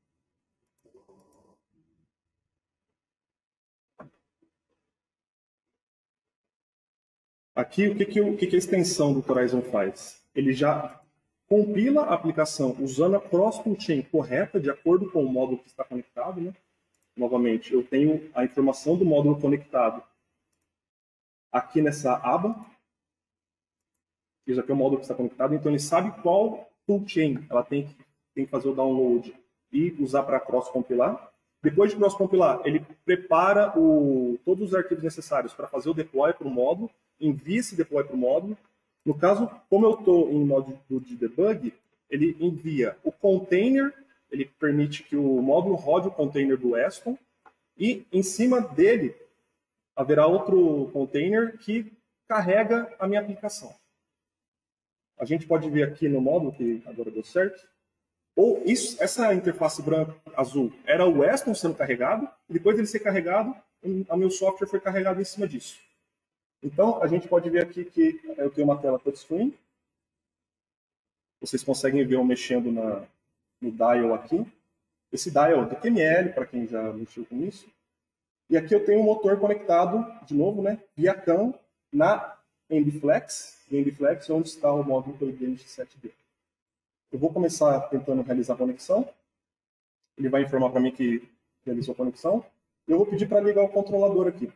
Aqui, o que a extensão do Horizon faz? Ele já compila a aplicação usando a cross-toolchain correta, de acordo com o módulo que está conectado, né? Novamente, eu tenho a informação do módulo conectado aqui nessa aba. Isso aqui é o módulo que está conectado, então ele sabe qual toolchain ela tem que fazer o download e usar para cross-compilar. Depois de cross-compilar, ele prepara todos os arquivos necessários para fazer o deploy para o módulo, envia esse deploy para o módulo. No caso, como eu estou em modo de debug, ele envia o container, ele permite que o módulo rode o container do Aston, e em cima dele haverá outro container que carrega a minha aplicação. A gente pode ver aqui no módulo, que agora deu certo, ou essa interface azul era o Aston sendo carregado, e depois dele ser carregado, o meu software foi carregado em cima disso. Então, a gente pode ver aqui que eu tenho uma tela touchscreen. Vocês conseguem ver eu mexendo no dial aqui. Esse dial TQML, para quem já mexeu com isso. E aqui eu tenho um motor conectado, de novo, né, via CAN na MBFlex, onde está o módulo do MX7B. Eu vou começar tentando realizar a conexão. Ele vai informar para mim que realizou a conexão. Eu vou pedir para ligar o controlador aqui.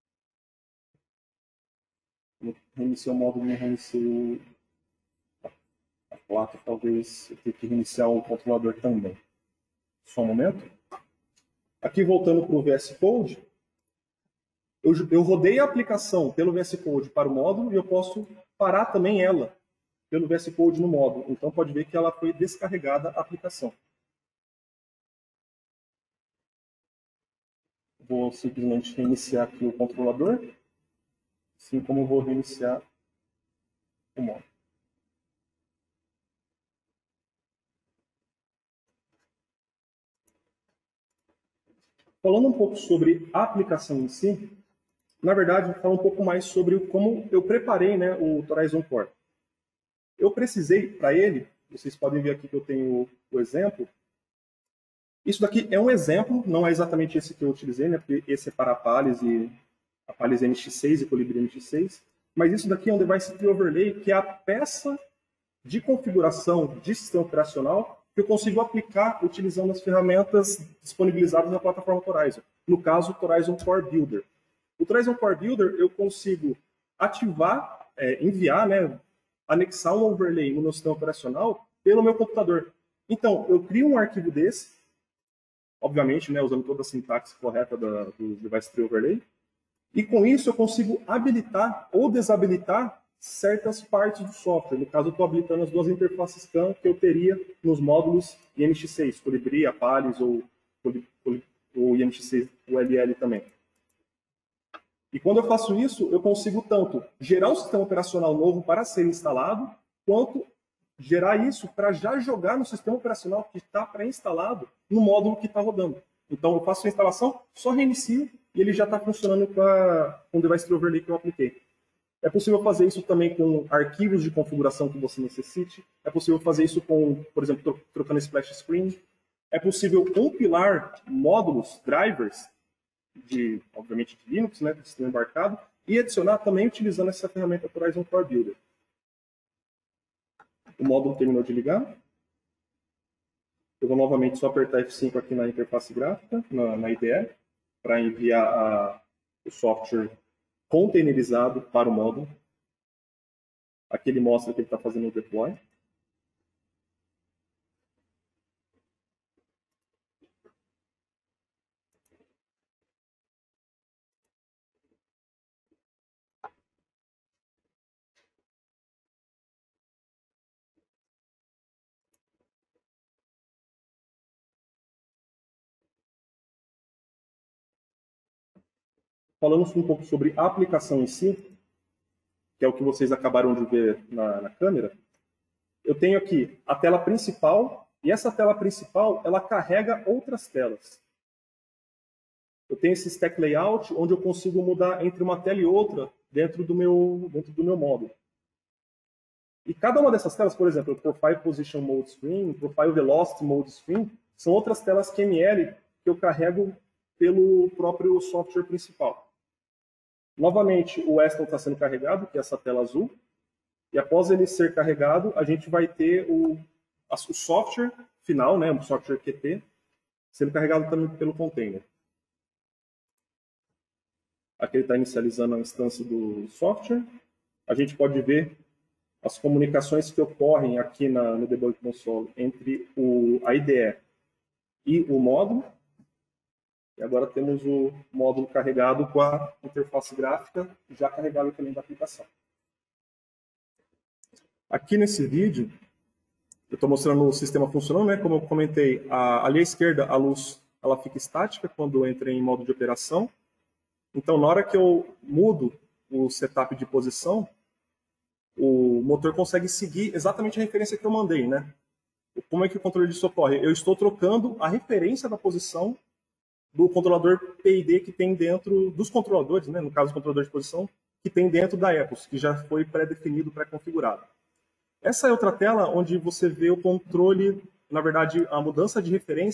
Reiniciar o módulo, não reiniciei a placa, talvez eu tenha que reiniciar o controlador também. Só um momento. Aqui voltando para o VS Code, eu rodei a aplicação pelo VS Code para o módulo e eu posso parar também ela pelo VS Code no módulo. Então pode ver que ela foi descarregada a aplicação. Vou simplesmente reiniciar aqui o controlador, assim como eu vou reiniciar o módulo. Falando um pouco sobre a aplicação em si, na verdade, vou falar um pouco mais sobre como eu preparei, né, o Horizon Core. Eu precisei, para ele, vocês podem ver aqui que eu tenho o exemplo. Isso daqui é um exemplo, não é exatamente esse que eu utilizei, né, porque esse é para a Palias MX6 e Colibri MX6. Mas isso daqui é um Device Tree Overlay, que é a peça de configuração de sistema operacional que eu consigo aplicar utilizando as ferramentas disponibilizadas na plataforma Horizon. No caso, o Horizon Core Builder. O Horizon Core Builder eu consigo ativar, enviar, né, anexar um overlay no meu sistema operacional pelo meu computador. Então, eu crio um arquivo desse, obviamente, né, usando toda a sintaxe correta do Device Tree Overlay, e com isso eu consigo habilitar ou desabilitar certas partes do software. No caso, eu estou habilitando as duas interfaces CAN que eu teria nos módulos IMX6, Colibri, Apalis ou IMX6 ULL também. E quando eu faço isso, eu consigo tanto gerar um sistema operacional novo para ser instalado, quanto gerar isso para já jogar no sistema operacional que está pré-instalado no módulo que está rodando. Então, eu faço a instalação, só reinicio e ele já está funcionando com o Device Tree Overlay que eu apliquei. É possível fazer isso também com arquivos de configuração que você necessite. É possível fazer isso com, por exemplo, trocando splash screen. É possível compilar módulos, drivers, obviamente de Linux, né, de sistema embarcado, e adicionar também utilizando essa ferramenta Horizon Core Builder. O módulo terminou de ligar. Eu vou novamente só apertar F5 aqui na interface gráfica, na IDE, para enviar o software containerizado para o módulo. Aqui ele mostra que ele está fazendo o deploy. Falando um pouco sobre a aplicação em si, que é o que vocês acabaram de ver na câmera, eu tenho aqui a tela principal, e essa tela principal ela carrega outras telas. Eu tenho esse stack layout, onde eu consigo mudar entre uma tela e outra dentro do meu módulo. E cada uma dessas telas, por exemplo, o Profile Position Mode Screen, Profile Velocity Mode Screen, são outras telas QML que eu carrego pelo próprio software principal. Novamente, o Weston está sendo carregado, que é essa tela azul. E após ele ser carregado, a gente vai ter o software final, né, o software QT, sendo carregado também pelo container. Aqui ele está inicializando a instância do software. A gente pode ver as comunicações que ocorrem aqui no Debug Console entre a IDE e o módulo. E agora temos o módulo carregado com a interface gráfica já carregada também da aplicação. Aqui nesse vídeo, eu estou mostrando o sistema funcionando, né? Como eu comentei, ali à esquerda a luz ela fica estática quando entra em modo de operação. Então, na hora que eu mudo o setup de posição, o motor consegue seguir exatamente a referência que eu mandei, né? Como é que o controle disso ocorre? Eu estou trocando a referência da posição do controlador PID que tem dentro dos controladores, né? No caso, o controlador de posição, que tem dentro da Epos, que já foi pré-definido, pré-configurado. Essa é outra tela onde você vê o controle, na verdade, a mudança de referência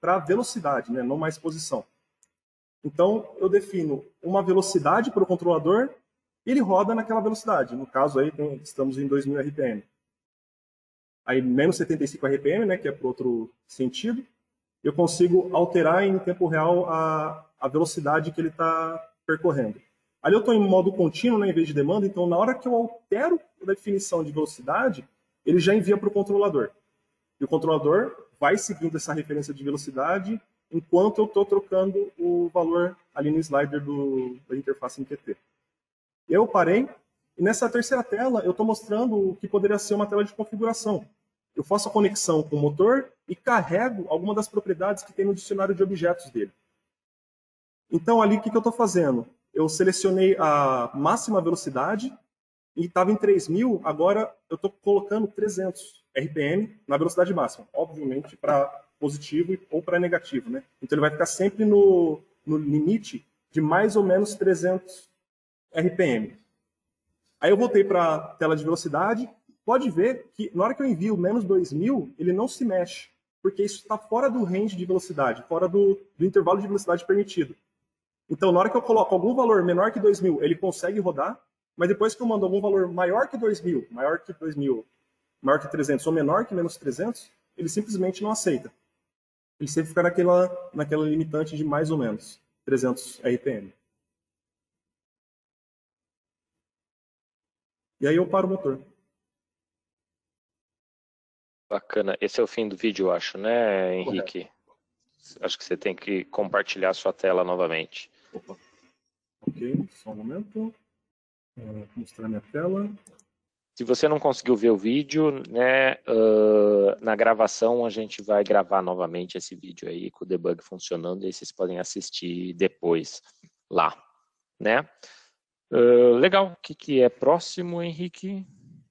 para velocidade, né? Não mais posição. Então, eu defino uma velocidade para o controlador e ele roda naquela velocidade. No caso, aí estamos em 2000 RPM. Aí, menos 75 RPM, né, que é para outro sentido, eu consigo alterar em tempo real a velocidade que ele está percorrendo. Ali eu estou em modo contínuo, né, em vez de demanda, então na hora que eu altero a definição de velocidade, ele já envia para o controlador. E o controlador vai seguindo essa referência de velocidade enquanto eu estou trocando o valor ali no slider da interface MQT. Eu parei, e nessa terceira tela eu estou mostrando o que poderia ser uma tela de configuração. Eu faço a conexão com o motor e carrego alguma das propriedades que tem no dicionário de objetos dele. Então ali o que eu estou fazendo? Eu selecionei a máxima velocidade e estava em 3000, agora eu estou colocando 300 RPM na velocidade máxima, obviamente para positivo ou para negativo, né? Então ele vai ficar sempre no limite de mais ou menos 300 RPM. Aí eu voltei para a tela de velocidade, pode ver que na hora que eu envio menos 2000, ele não se mexe, porque isso está fora do range de velocidade, fora do intervalo de velocidade permitido. Então na hora que eu coloco algum valor menor que 2000, ele consegue rodar, mas depois que eu mando algum valor maior que 2000, maior que 300 ou menor que menos 300, ele simplesmente não aceita. Ele sempre fica naquela limitante de mais ou menos 300 RPM. E aí eu paro o motor. Bacana. Esse é o fim do vídeo, eu acho, né, Henrique? Correto. Acho que você tem que compartilhar a sua tela novamente. Opa. Ok, só um momento. Vou mostrar minha tela. Se você não conseguiu ver o vídeo, né, na gravação a gente vai gravar novamente esse vídeo aí com o debug funcionando e aí vocês podem assistir depois lá, né? Legal. O que é próximo, Henrique?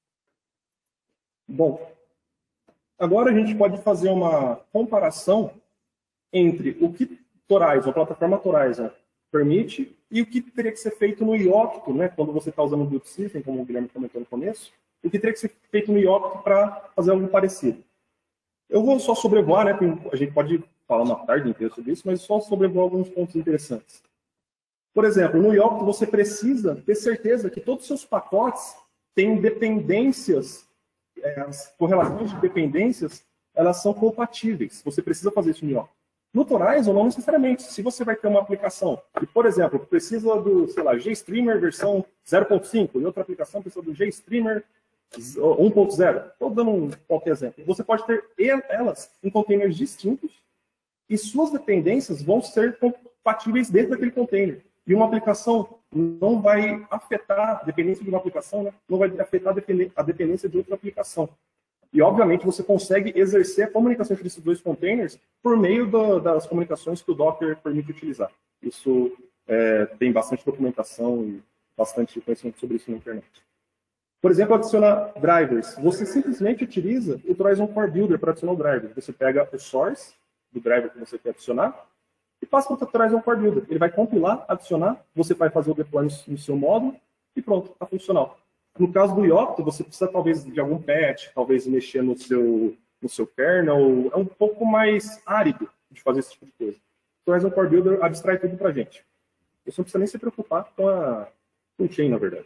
Bom, agora a gente pode fazer uma comparação entre o que Horizon, a plataforma Horizon, permite e o que teria que ser feito no Yocto, né, quando você está usando o Build System, como o Guilherme comentou no começo, o que teria que ser feito no Yocto para fazer algo parecido. Eu vou só sobrevoar, né, a gente pode falar uma tarde inteira sobre isso, mas só sobrevoar alguns pontos interessantes. Por exemplo, no Yocto você precisa ter certeza que todos os seus pacotes têm dependências, as correlações de dependências, elas são compatíveis. Você precisa fazer isso no Yocto. No Horizon, não necessariamente. Se você vai ter uma aplicação que, por exemplo, precisa do, sei lá, GStreamer versão 0.5 e outra aplicação precisa do GStreamer 1.0, estou dando qualquer exemplo. Você pode ter elas em containers distintos e suas dependências vão ser compatíveis dentro daquele container. E uma aplicação não vai afetar, a dependência de uma aplicação, né, não vai afetar a dependência de outra aplicação. E, obviamente, você consegue exercer a comunicação entre esses dois containers por meio das comunicações que o Docker permite utilizar. Isso tem bastante documentação e bastante conhecimento sobre isso na internet. Por exemplo, adicionar drivers. Você simplesmente utiliza o Horizon Core Builder para adicionar o driver. Você pega o source do driver que você quer adicionar e passa para o Horizon Core Builder. Ele vai compilar, adicionar, você vai fazer o deploy no seu módulo e pronto, está funcional. No caso do Yocto, você precisa talvez de algum patch, talvez mexer no seu kernel. É um pouco mais árido de fazer esse tipo de coisa. O Horizon Core Builder abstrai tudo para a gente. Você não precisa nem se preocupar com a chain, na verdade.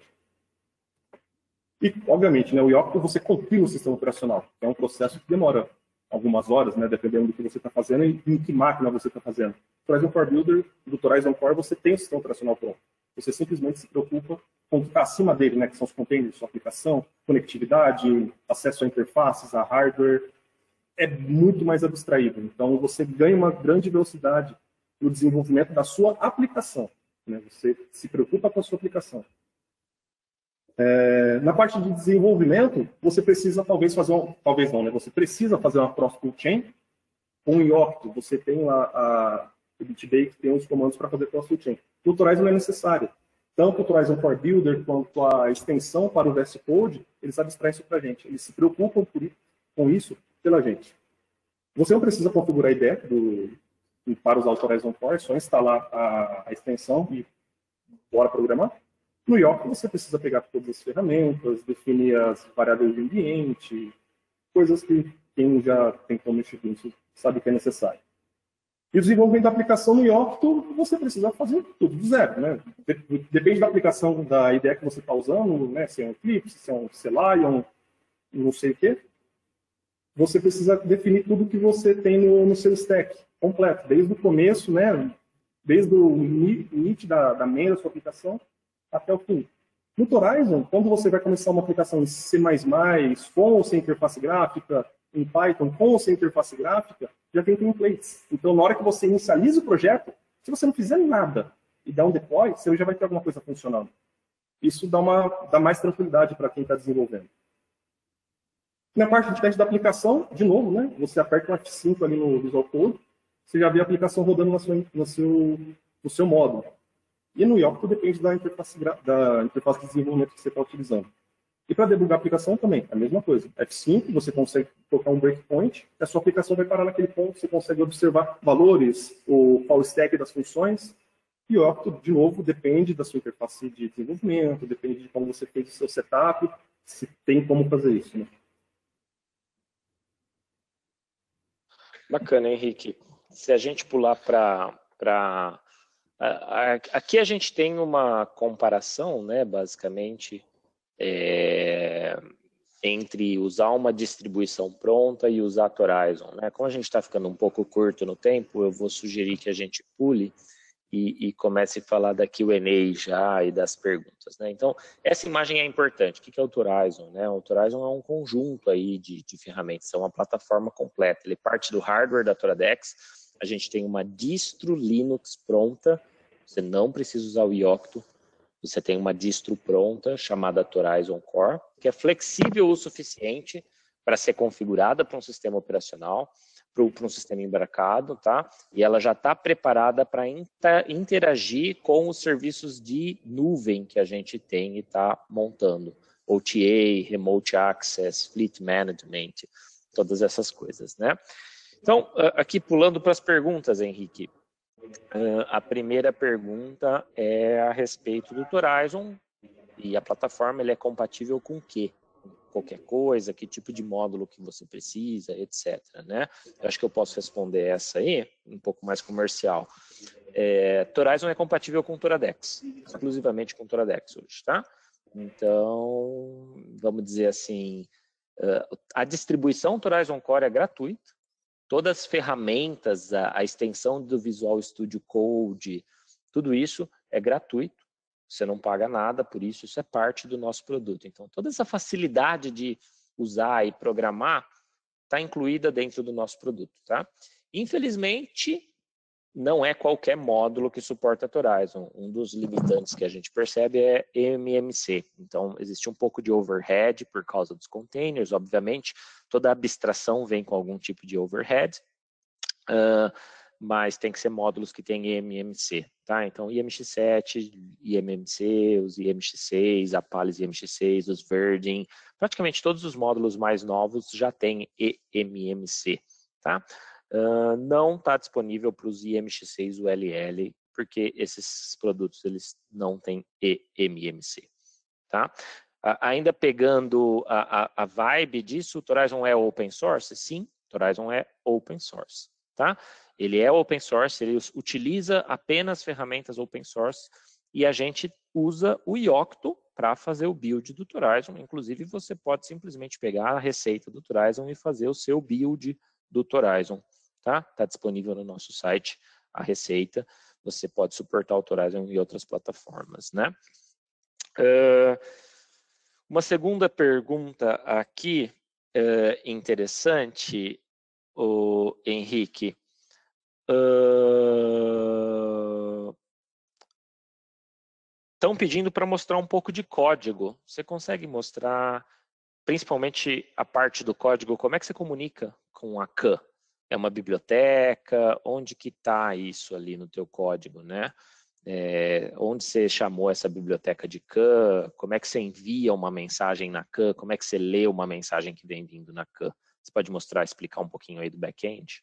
E, obviamente, né, o Yocto você compila o sistema operacional. É um processo que demora algumas horas, né, dependendo do que você está fazendo e em que máquina você está fazendo. O Horizon Core Builder, do Horizon Core, você tem o sistema operacional pronto. Você simplesmente se preocupa com o que está acima dele, né, que são os containers de sua aplicação, conectividade, acesso a interfaces, a hardware. É muito mais abstraído. Então, você ganha uma grande velocidade no desenvolvimento da sua aplicação. Né? Você se preocupa com a sua aplicação. Na parte de desenvolvimento, você precisa talvez fazer talvez não, né? Você precisa fazer uma cross-tool-chain. Com o Yocto, você tem o BitBake, tem os comandos para fazer cross-tool-chain. O Horizon não é necessário. Tanto o Horizon Core Builder quanto a extensão para o VS Code, eles abstraem isso para a gente. Eles se preocupam com isso pela gente. Você não precisa configurar a IDE para usar o Horizon Core, é só instalar a extensão e bora programar. No Yocto, você precisa pegar todas as ferramentas, definir as variáveis de ambiente, coisas que quem já tentou mexer com isso sabe que é necessário. E o desenvolvimento da aplicação no Yocto, você precisa fazer tudo do zero, né? Depende da aplicação, da ideia que você está usando, né? Se é um Eclipse, se é um Celion, não sei o quê. Você precisa definir tudo que você tem no seu stack completo, desde o começo, né? Desde o init da main da sua aplicação até o fim. No Horizon, quando você vai começar uma aplicação em C++, com ou sem interface gráfica, em Python, com ou sem interface gráfica, já tem templates. Então, na hora que você inicializa o projeto, se você não fizer nada e der um deploy, você já vai ter alguma coisa funcionando. Isso dá mais tranquilidade para quem está desenvolvendo. Na parte de teste da aplicação, de novo, né? Você aperta um F5 ali no Visual Code, você já vê a aplicação rodando no seu módulo. E no Yocto depende da interface de desenvolvimento que você está utilizando. E para debugar a aplicação também, a mesma coisa. F5, você consegue colocar um breakpoint, a sua aplicação vai parar naquele ponto, você consegue observar valores, o call stack das funções. E o Yocto, de novo, depende da sua interface de desenvolvimento, depende de como você fez o seu setup, se tem como fazer isso, né? Bacana, Henrique. Se a gente pular para... Aqui a gente tem uma comparação, né, basicamente, entre usar uma distribuição pronta e usar a Horizon, né? Como a gente está ficando um pouco curto no tempo, eu vou sugerir que a gente pule e comece a falar da Q&A já e das perguntas, né? Então, essa imagem é importante. O que é o Horizon, né? O Horizon é um conjunto aí de ferramentas, é uma plataforma completa. Ele parte do hardware da Toradex. A gente tem uma distro Linux pronta, você não precisa usar o Yocto, você tem uma distro pronta chamada Horizon Core, que é flexível o suficiente para ser configurada para um sistema operacional, para um sistema embarcado, tá? E ela já está preparada para interagir com os serviços de nuvem que a gente tem e está montando. OTA, Remote Access, Fleet Management, todas essas coisas, né? Então, aqui pulando para as perguntas, Henrique. A primeira pergunta é a respeito do Horizon e a plataforma ele é compatível com o quê? Qualquer coisa, que tipo de módulo que você precisa, etc. Né? Eu acho que eu posso responder essa aí, um pouco mais comercial. Horizon é compatível com Toradex, exclusivamente com Toradex hoje, tá? Então, vamos dizer assim, a distribuição Horizon Core é gratuita, todas as ferramentas, a extensão do Visual Studio Code, tudo isso é gratuito, você não paga nada por isso, isso é parte do nosso produto. Então, toda essa facilidade de usar e programar está incluída dentro do nosso produto, tá? Infelizmente, não é qualquer módulo que suporta Horizon. Um dos limitantes que a gente percebe é MMC. Então, existe um pouco de overhead por causa dos containers, obviamente. Toda abstração vem com algum tipo de overhead, mas tem que ser módulos que têm MMC. Tá? Então, IMX7, IMMC, os IMX6, a Palace IMX6, os Verdin, praticamente todos os módulos mais novos já têm eMMC. Tá? Não está disponível para os IMX6 ULL, porque esses produtos eles não têm eMMC. Tá? Ainda pegando a vibe disso, o Horizon é open source? Sim, o Horizon é open source. Tá? Ele é open source, ele utiliza apenas ferramentas open source e a gente usa o Yocto para fazer o build do Horizon. Inclusive, você pode simplesmente pegar a receita do Horizon e fazer o seu build do Horizon. Tá? Tá disponível no nosso site a receita. Você pode suportar o Horizon em outras plataformas. Né? Uma segunda pergunta aqui interessante, o Henrique. Estão pedindo para mostrar um pouco de código. Você consegue mostrar, principalmente a parte do código, como é que você comunica com a CAN? É uma biblioteca? Onde que está isso ali no teu código, né? Onde você chamou essa biblioteca de CAN? Como é que você envia uma mensagem na CAN? Como é que você lê uma mensagem que vem vindo na CAN? Você pode mostrar, explicar um pouquinho aí do back-end?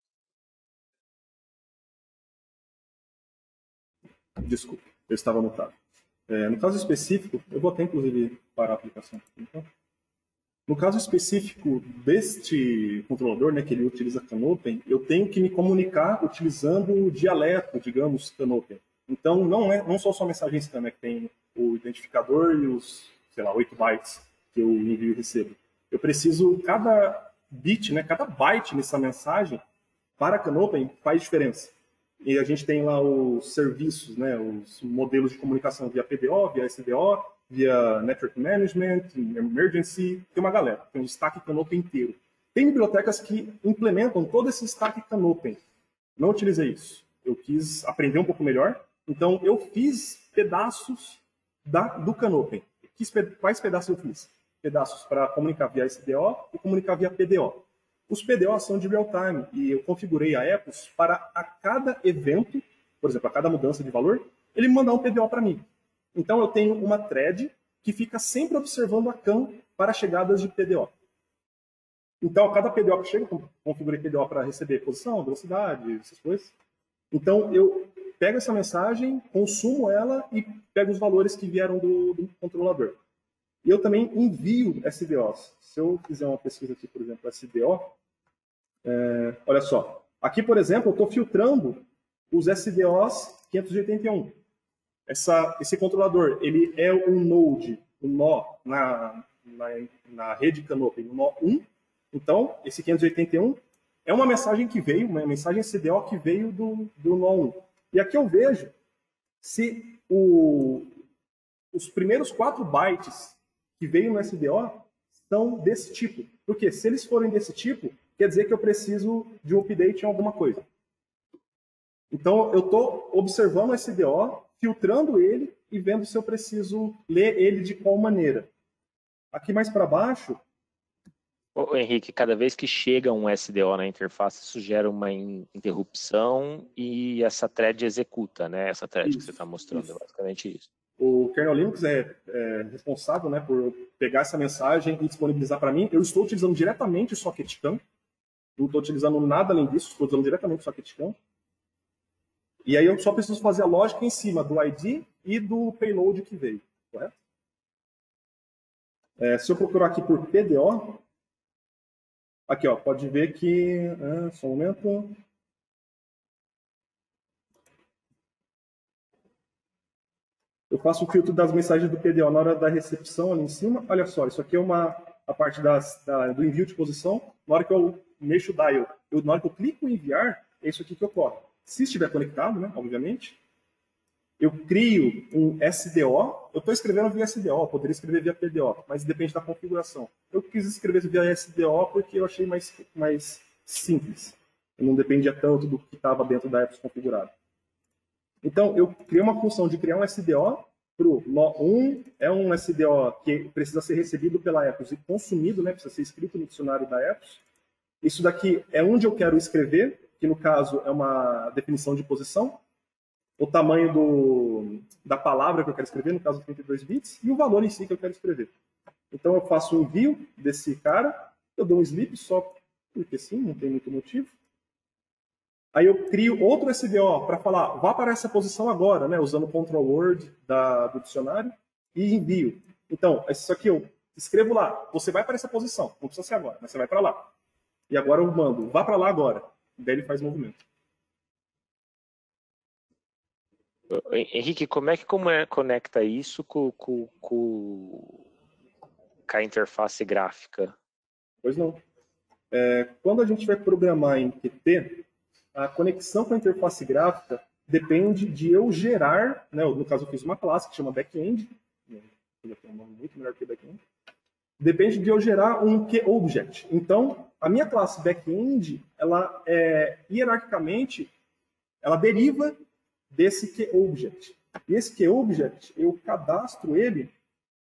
Desculpa, eu estava mutado. No caso específico, eu vou até inclusive parar a aplicação. Então, No caso específico deste controlador, né, que ele utiliza CanOpen, eu tenho que me comunicar utilizando o dialeto, digamos, CanOpen. Então, não só mensagens CAN, né, que tem o identificador e os, sei lá, 8 bytes que eu envio e recebo. Eu preciso, cada bit, né, cada byte nessa mensagem, para CanOpen, faz diferença. E a gente tem lá os serviços, né, os modelos de comunicação via PDO, via SDO, via Network Management, Emergency, tem uma galera, tem um stack CanOpen inteiro. Tem bibliotecas que implementam todo esse stack CanOpen. Não utilizei isso. Eu quis aprender um pouco melhor, então eu fiz pedaços do CanOpen. Quais pedaços eu fiz? Pedaços para comunicar via SDO e comunicar via PDO. Os PDO são de real-time e eu configurei a Epos para a cada evento, por exemplo, a cada mudança de valor, ele mandar um PDO para mim. Então eu tenho uma thread que fica sempre observando a CAN para chegadas de PDO. Então a cada PDO que chega, eu configurei PDO para receber posição, velocidade, essas coisas. Então eu pego essa mensagem, consumo ela e pego os valores que vieram do controlador. E eu também envio SDOs. Se eu fizer uma pesquisa aqui, por exemplo, SDO, olha só. Aqui, por exemplo, eu estou filtrando os SDOs 581. Esse controlador, ele é um node, um nó na rede CanOpen, um nó 1. Então, esse 581 é uma mensagem que veio, uma mensagem SDO que veio do nó 1. E aqui eu vejo se os primeiros 4 bytes que veio no SDO são desse tipo. Porque se eles forem desse tipo, quer dizer que eu preciso de um update em alguma coisa. Então, eu estou observando o SDO, filtrando ele e vendo se eu preciso ler ele de qual maneira. Aqui mais para baixo... Ô, Henrique, cada vez que chega um SDO na interface, isso gera uma interrupção e essa thread executa, né? Essa thread que você está mostrando, é basicamente isso. O kernel Linux é responsável, né, por pegar essa mensagem e disponibilizar para mim. Eu estou utilizando diretamente o SocketCam. Não estou utilizando nada além disso, estou usando diretamente o SocketCam. E aí eu só preciso fazer a lógica em cima do ID e do payload que veio, correto? Se eu procurar aqui por PDO, aqui ó, pode ver que... só um momento... Eu faço o filtro das mensagens do PDO na hora da recepção ali em cima. Olha só, isso aqui é a parte do envio de posição. Na hora que eu mexo o dial, na hora que eu clico em enviar, é isso aqui que ocorre. Se estiver conectado, né, obviamente, eu crio um SDO. Eu estou escrevendo via SDO, eu poderia escrever via PDO, mas depende da configuração. Eu quis escrever via SDO porque eu achei mais simples. Não dependia tanto do que estava dentro da Epos configurado. Então, eu criei uma função de criar um SDO para o nó 1, é um SDO que precisa ser recebido pela Epos e consumido, né, precisa ser escrito no dicionário da Epos. Isso daqui é onde eu quero escrever, que no caso é uma definição de posição, o tamanho da palavra que eu quero escrever, no caso 32 bits, e o valor em si que eu quero escrever. Então eu faço o envio desse cara, eu dou um sleep só porque sim, não tem muito motivo. Aí eu crio outro SDO para falar, vá para essa posição agora, né, usando o control word do dicionário, e envio. Então, isso aqui eu escrevo lá, você vai para essa posição, não precisa ser agora, mas você vai para lá. E agora eu mando, vá para lá agora. Daí ele faz movimento. Henrique, como é que conecta isso com a interface gráfica? Pois não. Quando a gente vai programar em Qt, a conexão com a interface gráfica depende de eu gerar, né, no caso eu fiz uma classe que chama backend, tem um nome muito melhor que backend, depende de eu gerar um QObject. Então, a minha classe backend, ela hierarquicamente, ela deriva desse QObject. E esse QObject, eu cadastro ele,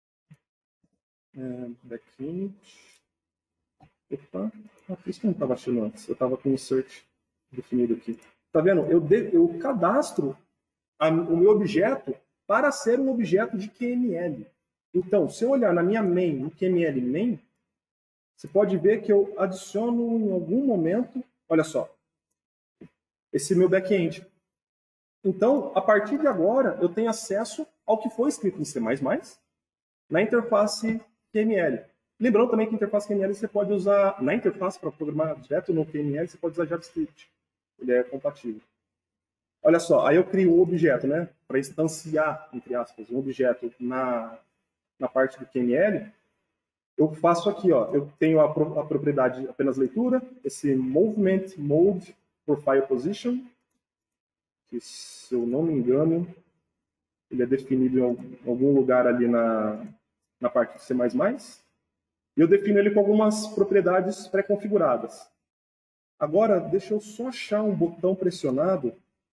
backend, opa, isso que eu não estava achando antes, eu estava com o search definido aqui. Tá vendo? Eu cadastro o meu objeto para ser um objeto de QML. Então, se eu olhar na minha main, no QML main, você pode ver que eu adiciono em algum momento, olha só, esse meu back-end. Então, a partir de agora, eu tenho acesso ao que foi escrito em C++ na interface QML. Lembrando também que interface QML você pode usar, na interface para programar direto no QML, você pode usar JavaScript. Ele é compatível. Olha só, aí eu crio um objeto, né, para instanciar, entre aspas, um objeto na parte do QML. Eu faço aqui, ó, eu tenho a propriedade apenas leitura, esse movement mode profile position, que se eu não me engano, ele é definido em algum lugar ali na parte de C++. E eu defino ele com algumas propriedades pré-configuradas. Agora, deixa eu só achar um botão pressionado.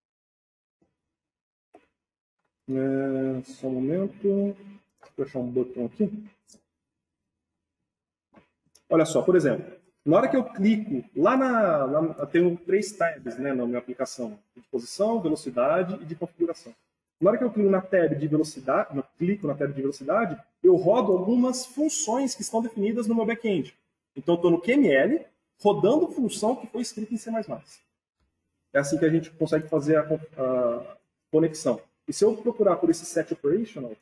Só um momento. Deixa eu achar um botão aqui. Olha só, por exemplo, na hora que eu clico, eu tenho 3 tabs, né, na minha aplicação, de posição, velocidade e de configuração. Na hora que eu clico na tab de velocidade, eu rodo algumas funções que estão definidas no meu back-end. Então, eu estou no QML, rodando função que foi escrita em C++. É assim que a gente consegue fazer a conexão. E se eu procurar por esse set operational,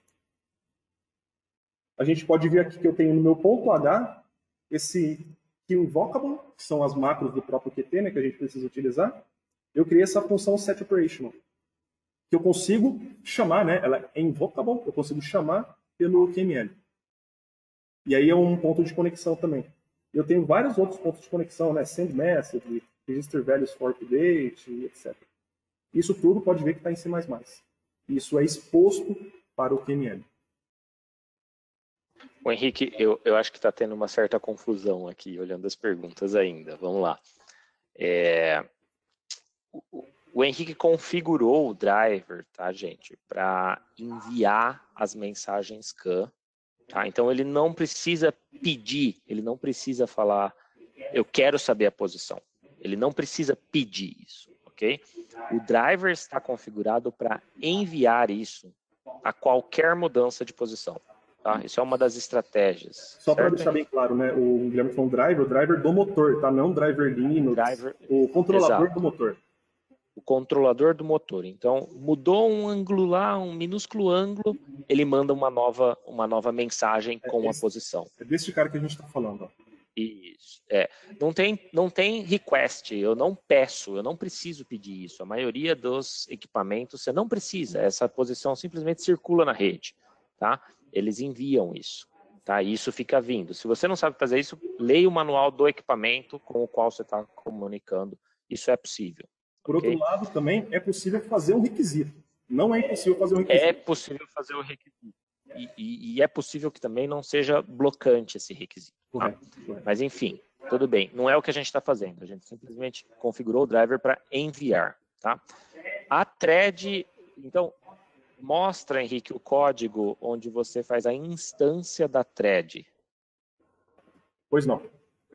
a gente pode ver aqui que eu tenho no meu ponto H esse invocable, que são as macros do próprio Qt, né, que a gente precisa utilizar. Eu criei essa função set operational, que eu consigo chamar, né, ela é invocable, eu consigo chamar pelo QML. E aí é um ponto de conexão também. Eu tenho vários outros pontos de conexão, né, send message, register values for update, etc. Isso tudo pode ver que está em C++. Isso é exposto para o QML. O Henrique, eu acho que está tendo uma certa confusão aqui, olhando as perguntas ainda. Vamos lá. O Henrique configurou o driver, tá, gente, para enviar as mensagens CAN. Tá? Então, ele não precisa pedir, ele não precisa falar, eu quero saber a posição. Ele não precisa pedir isso, ok? O driver está configurado para enviar isso a qualquer mudança de posição. Tá? Isso é uma das estratégias. Só para deixar bem claro, né? O Guilherme falou o driver do motor, tá? Não driver Linux, o controlador do motor. O controlador do motor. Então, mudou um ângulo lá, um minúsculo ângulo, ele manda uma nova mensagem com a posição. É desse cara que a gente está falando. Ó. Isso. Não tem request, eu não peço, eu não preciso pedir isso. A maioria dos equipamentos você não precisa, essa posição simplesmente circula na rede. Tá? Eles enviam isso, tá? E isso fica vindo. Se você não sabe fazer isso, leia o manual do equipamento com o qual você está comunicando. Isso é possível. Por outro lado, também é possível fazer um requisito. Não é impossível fazer um requisito. É possível fazer o requisito. E é possível que também não seja blocante esse requisito. Tá? Correto. Mas, enfim, tudo bem. Não é o que a gente está fazendo. A gente simplesmente configurou o driver para enviar. Tá? A thread... Então, mostra, Henrique, o código onde você faz a instância da thread. Pois não.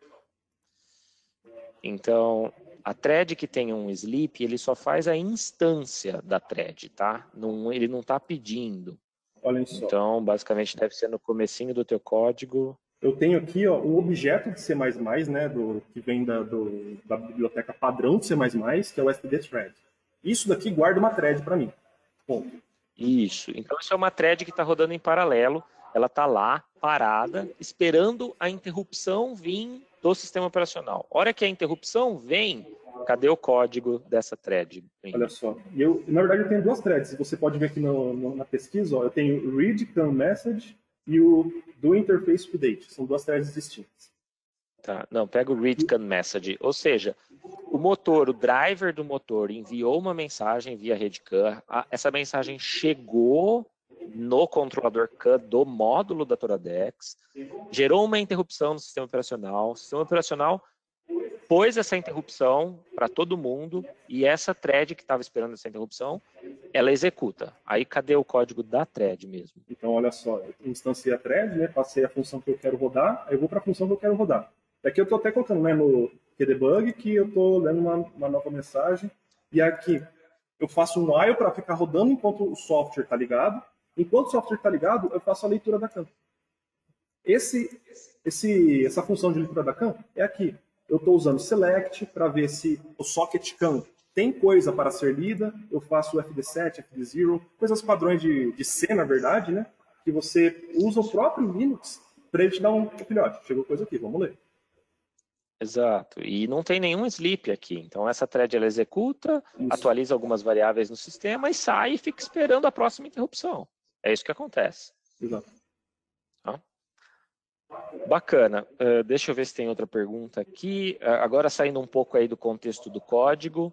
Então, a thread que tem um sleep, ele só faz a instância da thread, tá? Ele não está pedindo. Olha só. Então, basicamente, deve ser no comecinho do teu código. Eu tenho aqui ó, um objeto de C++, né, que vem da biblioteca padrão de C++, que é o std_thread. Isso daqui guarda uma thread para mim. Ponto. Isso. Então, isso é uma thread que está rodando em paralelo. Ela está lá, parada, esperando a interrupção vir do sistema operacional. A hora que a interrupção vem, cadê o código dessa thread? Olha só. Na verdade, eu tenho 2 threads. Você pode ver aqui na pesquisa, ó, eu tenho o read can message e o do interface update. São 2 threads distintas. Tá. Não, pega o read can message. Ou seja, o driver do motor enviou uma mensagem via rede CAN. Essa mensagem chegou no controlador CAN do módulo da Toradex, gerou uma interrupção no sistema operacional. O sistema operacional pôs essa interrupção para todo mundo e essa thread que estava esperando essa interrupção, ela executa. Aí cadê o código da thread mesmo? Então, olha só, eu instanciei a thread, né, passei a função que eu quero rodar, aí eu vou para a função que eu quero rodar. Aqui eu estou até colocando, né, no QDebug que eu estou lendo uma nova mensagem. E aqui eu faço um while para ficar rodando enquanto o software está ligado. Enquanto o software está ligado, eu faço a leitura da CAN. Essa função de leitura da CAN é aqui. Eu estou usando select para ver se o socket CAN tem coisa para ser lida. Eu faço o fd7, fd0, coisas padrões de C, na verdade, né? Que você usa o próprio Linux para ele te dar um filhote. Chegou coisa aqui, vamos ler. Exato. E não tem nenhum sleep aqui. Então, essa thread ela executa, Isso. atualiza algumas variáveis no sistema e sai e fica esperando a próxima interrupção. É isso que acontece. Exato. Tá? Bacana. Deixa eu ver se tem outra pergunta aqui. Agora, saindo um pouco aí do contexto do código.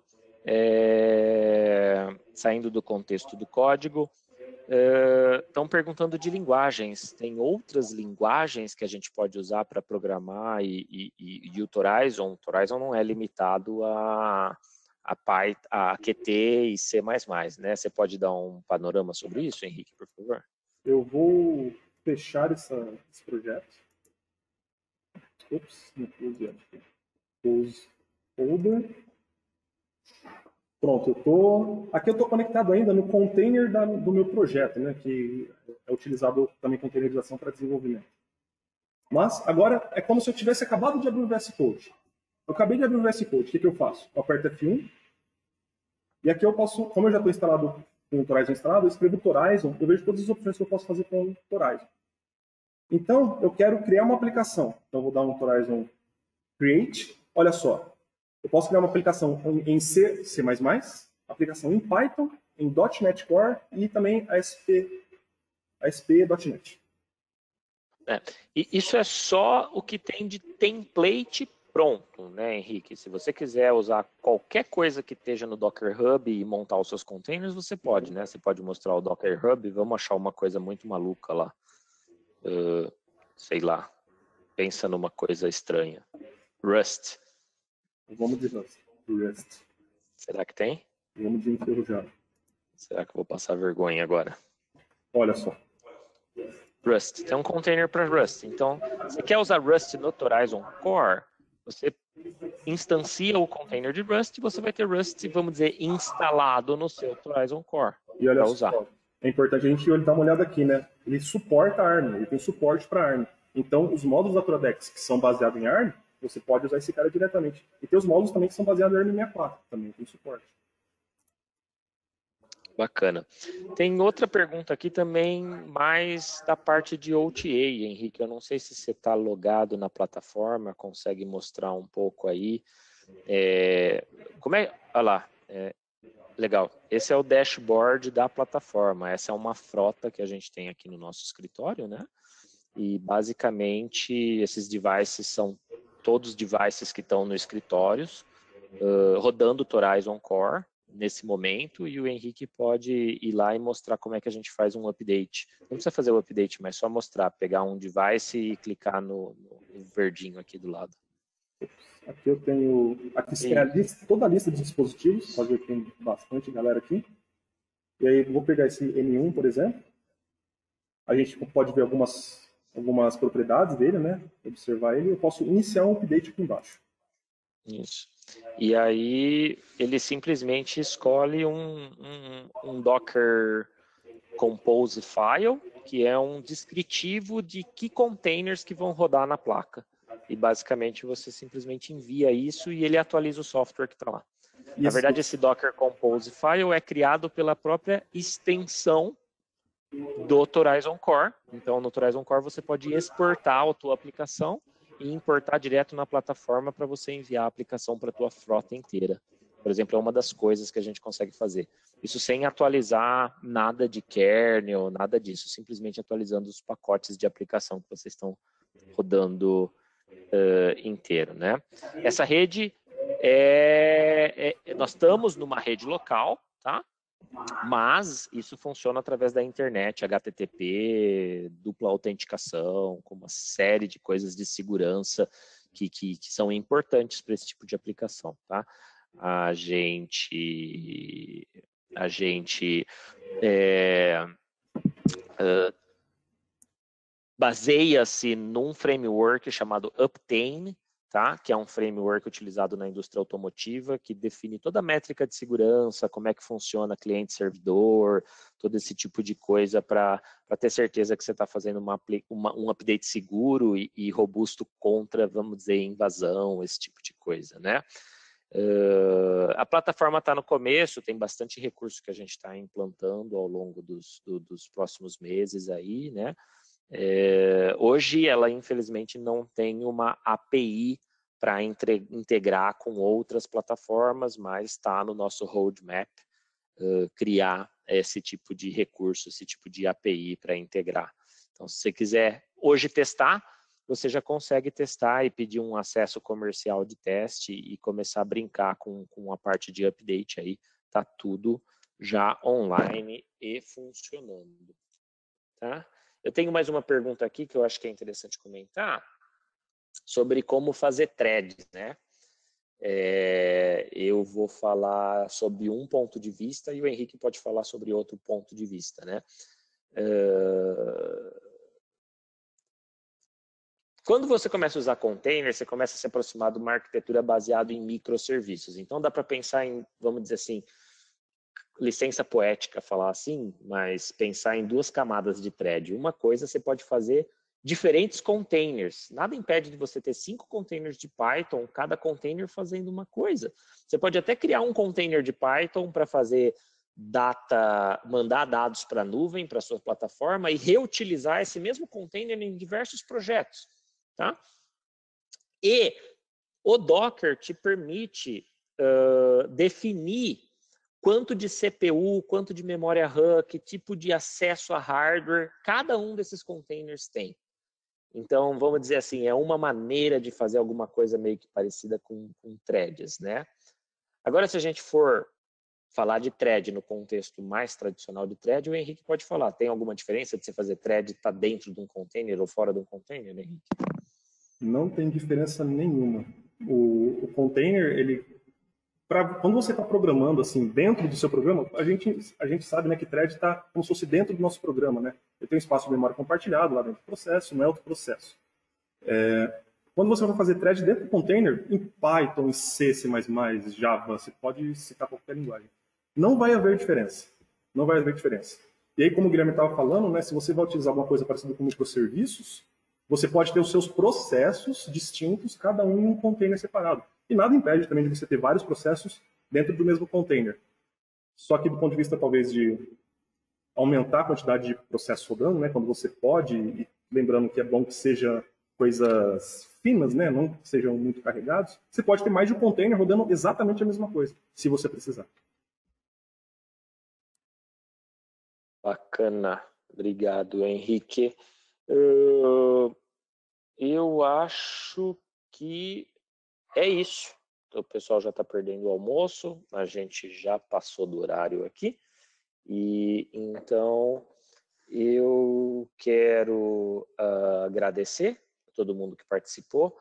Saindo do contexto do código. Estão perguntando de linguagens. Tem outras linguagens que a gente pode usar para programar e o Horizon? O Horizon não é limitado a Python, a Qt e C++, né? Você pode dar um panorama sobre isso, Henrique, por favor? Eu vou fechar esse projeto. Ups, não close aqui. Close folder. Pronto, aqui eu estou conectado ainda no container do meu projeto, né, que é utilizado também containerização para desenvolvimento. Mas agora é como se eu tivesse acabado de abrir o VS Code. Eu acabei de abrir o VS Code, o que eu faço? Eu aperto F1 e aqui eu posso, como eu já estou instalado com o Horizon instalado, eu escrevo Horizon, eu vejo todas as opções que eu posso fazer com o Horizon. Então, eu quero criar uma aplicação. Então, eu vou dar um Horizon Create. Olha só, eu posso criar uma aplicação em C, C++, aplicação em Python, em .NET Core e também ASP.NET. E isso é só o que tem de template pronto, né, Henrique? Se você quiser usar qualquer coisa que esteja no Docker Hub e montar os seus containers, você pode, né? Você pode mostrar o Docker Hub, vamos achar uma coisa muito maluca lá. Sei lá, pensa numa coisa estranha. Rust. Vamos de Rust. Será que tem? Vamos de enferrujado. Será que eu vou passar vergonha agora? Olha só. Rust. Tem um container para Rust. Então, você quer usar Rust no Horizon Core, você instancia o container de Rust e você vai ter Rust, vamos dizer, instalado no seu Horizon Core para usar. É importante a gente dar uma olhada aqui, né? Ele suporta ARM, ele tem suporte para ARM. Então, os módulos da Trodex que são baseados em ARM, você pode usar esse cara diretamente. E tem os módulos também que são baseados em ARM 64, também tem suporte. Bacana. Tem outra pergunta aqui também, mais da parte de OTA, Henrique. Eu não sei se você está logado na plataforma, consegue mostrar um pouco aí. Como é? Olha lá. Legal. Esse é o dashboard da plataforma. Essa é uma frota que a gente tem aqui no nosso escritório, né? E basicamente esses devices são todos devices que estão no escritório, rodando o Horizon Core nesse momento, e o Henrique pode ir lá e mostrar como é que a gente faz um update. Não precisa fazer o update, mas só mostrar, pegar um device e clicar no verdinho aqui do lado. Aqui eu tenho, aqui tem toda a lista de dispositivos, pode ver que tem bastante galera aqui. E aí vou pegar esse M1, por exemplo. A gente pode ver algumas propriedades dele, né? Observar ele. Eu posso iniciar um update aqui embaixo. Isso. E aí ele simplesmente escolhe um Docker Compose File, que é um descritivo de que containers que vão rodar na placa. E basicamente você simplesmente envia isso e ele atualiza o software que está lá. Na verdade, esse Docker Compose File é criado pela própria extensão do Horizon Core. Então, no Horizon Core você pode exportar a tua aplicação e importar direto na plataforma para você enviar a aplicação para a tua frota inteira. Por exemplo, é uma das coisas que a gente consegue fazer. Isso sem atualizar nada de kernel, nada disso. Simplesmente atualizando os pacotes de aplicação que vocês estão rodando inteiro, né? Essa rede, nós estamos numa rede local, tá? Mas isso funciona através da internet, HTTP, dupla autenticação, com uma série de coisas de segurança que são importantes para esse tipo de aplicação, tá? A gente baseia-se num framework chamado Optane, tá? Que é um framework utilizado na indústria automotiva, que define toda a métrica de segurança, como é que funciona cliente-servidor, todo esse tipo de coisa para ter certeza que você está fazendo um update seguro e robusto contra, vamos dizer, invasão, esse tipo de coisa, né? A plataforma está no começo, tem bastante recurso que a gente está implantando ao longo dos próximos meses aí, né? Hoje ela infelizmente não tem uma API para integrar com outras plataformas, mas está no nosso roadmap criar esse tipo de recurso, esse tipo de API para integrar. Então, se você quiser hoje testar, você já consegue testar e pedir um acesso comercial de teste e começar a brincar com a parte de update aí. Tá tudo já online e funcionando. Tá? Eu tenho mais uma pergunta aqui que eu acho que é interessante comentar sobre como fazer threads, né? Eu vou falar sobre um ponto de vista e o Henrique pode falar sobre outro ponto de vista, né? Quando você começa a usar container, você começa a se aproximar de uma arquitetura baseada em microserviços. Então dá para pensar em, vamos dizer assim, licença poética falar assim, mas pensar em duas camadas de thread. Uma coisa você pode fazer diferentes containers. Nada impede de você ter 5 containers de Python, cada container fazendo uma coisa. Você pode até criar um container de Python para fazer mandar dados para a nuvem, para a sua plataforma e reutilizar esse mesmo container em diversos projetos. Tá? E o Docker te permite definir quanto de CPU, quanto de memória RAM, que tipo de acesso a hardware cada um desses containers tem. Então, vamos dizer assim, é uma maneira de fazer alguma coisa meio que parecida com threads, né? Agora, se a gente for falar de thread no contexto mais tradicional de thread, o Henrique pode falar. Tem alguma diferença de você fazer thread estar dentro de um container ou fora de um container, Henrique? Não tem diferença nenhuma. O container, quando você está programando assim dentro do seu programa, a gente sabe, né, que thread está como se fosse dentro do nosso programa, né? Ele tem um espaço de memória compartilhado lá dentro do processo, não é outro processo. Quando você vai fazer thread dentro do container, em Python, em C, C++, Java, você pode citar qualquer linguagem. Não vai haver diferença. Não vai haver diferença. E aí, como o Guilherme estava falando, né, se você vai utilizar alguma coisa parecida com microserviços, você pode ter os seus processos distintos, cada um em um container separado. E nada impede também de você ter vários processos dentro do mesmo container. Só que do ponto de vista, talvez, de aumentar a quantidade de processos rodando, né, quando você pode, e lembrando que é bom que seja coisas finas, né, não que sejam muito carregados, você pode ter mais de um container rodando exatamente a mesma coisa, se você precisar. Bacana. Obrigado, Henrique. Eu acho que é isso. O pessoal já está perdendo o almoço, a gente já passou do horário aqui. E então eu quero agradecer a todo mundo que participou.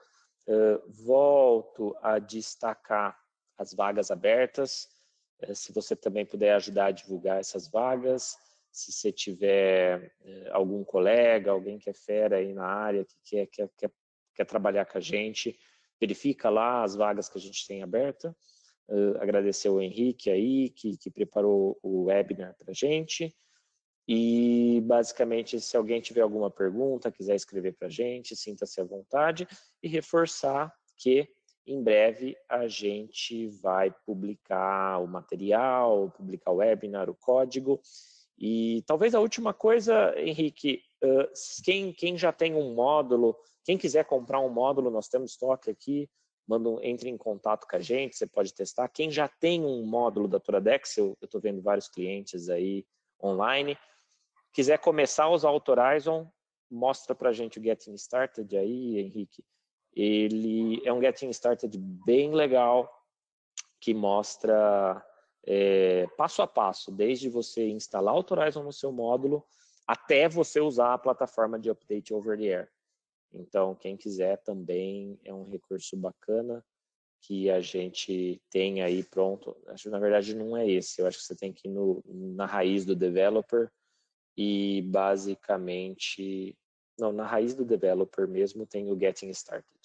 Volto a destacar as vagas abertas. Se você também puder ajudar a divulgar essas vagas, se você tiver algum colega, alguém que é fera aí na área, que quer trabalhar com a gente, verifica lá as vagas que a gente tem aberta. Agradecer ao Henrique aí, que preparou o webinar para a gente. E, basicamente, se alguém tiver alguma pergunta, quiser escrever para a gente, sinta-se à vontade. E reforçar que, em breve, a gente vai publicar o material, publicar o webinar, o código. E talvez a última coisa, Henrique, quem já tem um módulo, quem quiser comprar um módulo, nós temos estoque aqui, entre em contato com a gente, você pode testar. Quem já tem um módulo da Toradex, eu estou vendo vários clientes aí online, quiser começar a usar o Horizon, mostra para a gente o Getting Started aí, Henrique. Ele é um Getting Started bem legal, que mostra passo a passo, desde você instalar o Horizon no seu módulo, até você usar a plataforma de Update Over the Air. Então, quem quiser também é um recurso bacana que a gente tem aí pronto. Acho que, na verdade, não é esse. Eu acho que você tem que ir na raiz do developer e, basicamente... Não, na raiz do developer mesmo tem o Getting Started.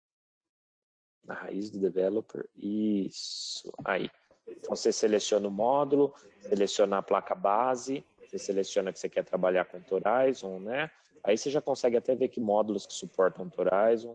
Na raiz do developer, isso, aí. Então, você seleciona o módulo, seleciona a placa base, você seleciona que você quer trabalhar com Horizon, né? Aí você já consegue até ver que módulos que suportam Horizon,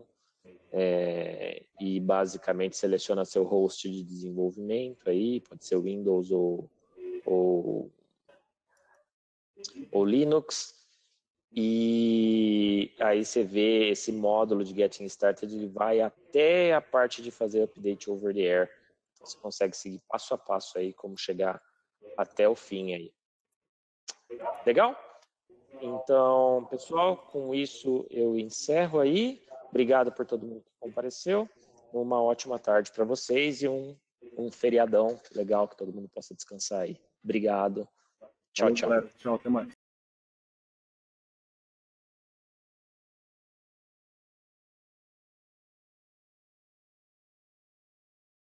e basicamente seleciona seu host de desenvolvimento aí, pode ser Windows ou Linux, E aí você vê esse módulo de Getting Started, ele vai até a parte de fazer update over the air. Então, você consegue seguir passo a passo aí como chegar até o fim aí. Legal? Então, pessoal, com isso eu encerro aí. Obrigado por todo mundo que compareceu. Uma ótima tarde para vocês e um feriadão legal que todo mundo possa descansar aí. Obrigado. Tchau, Valeu, tchau. galera. Tchau, até mais.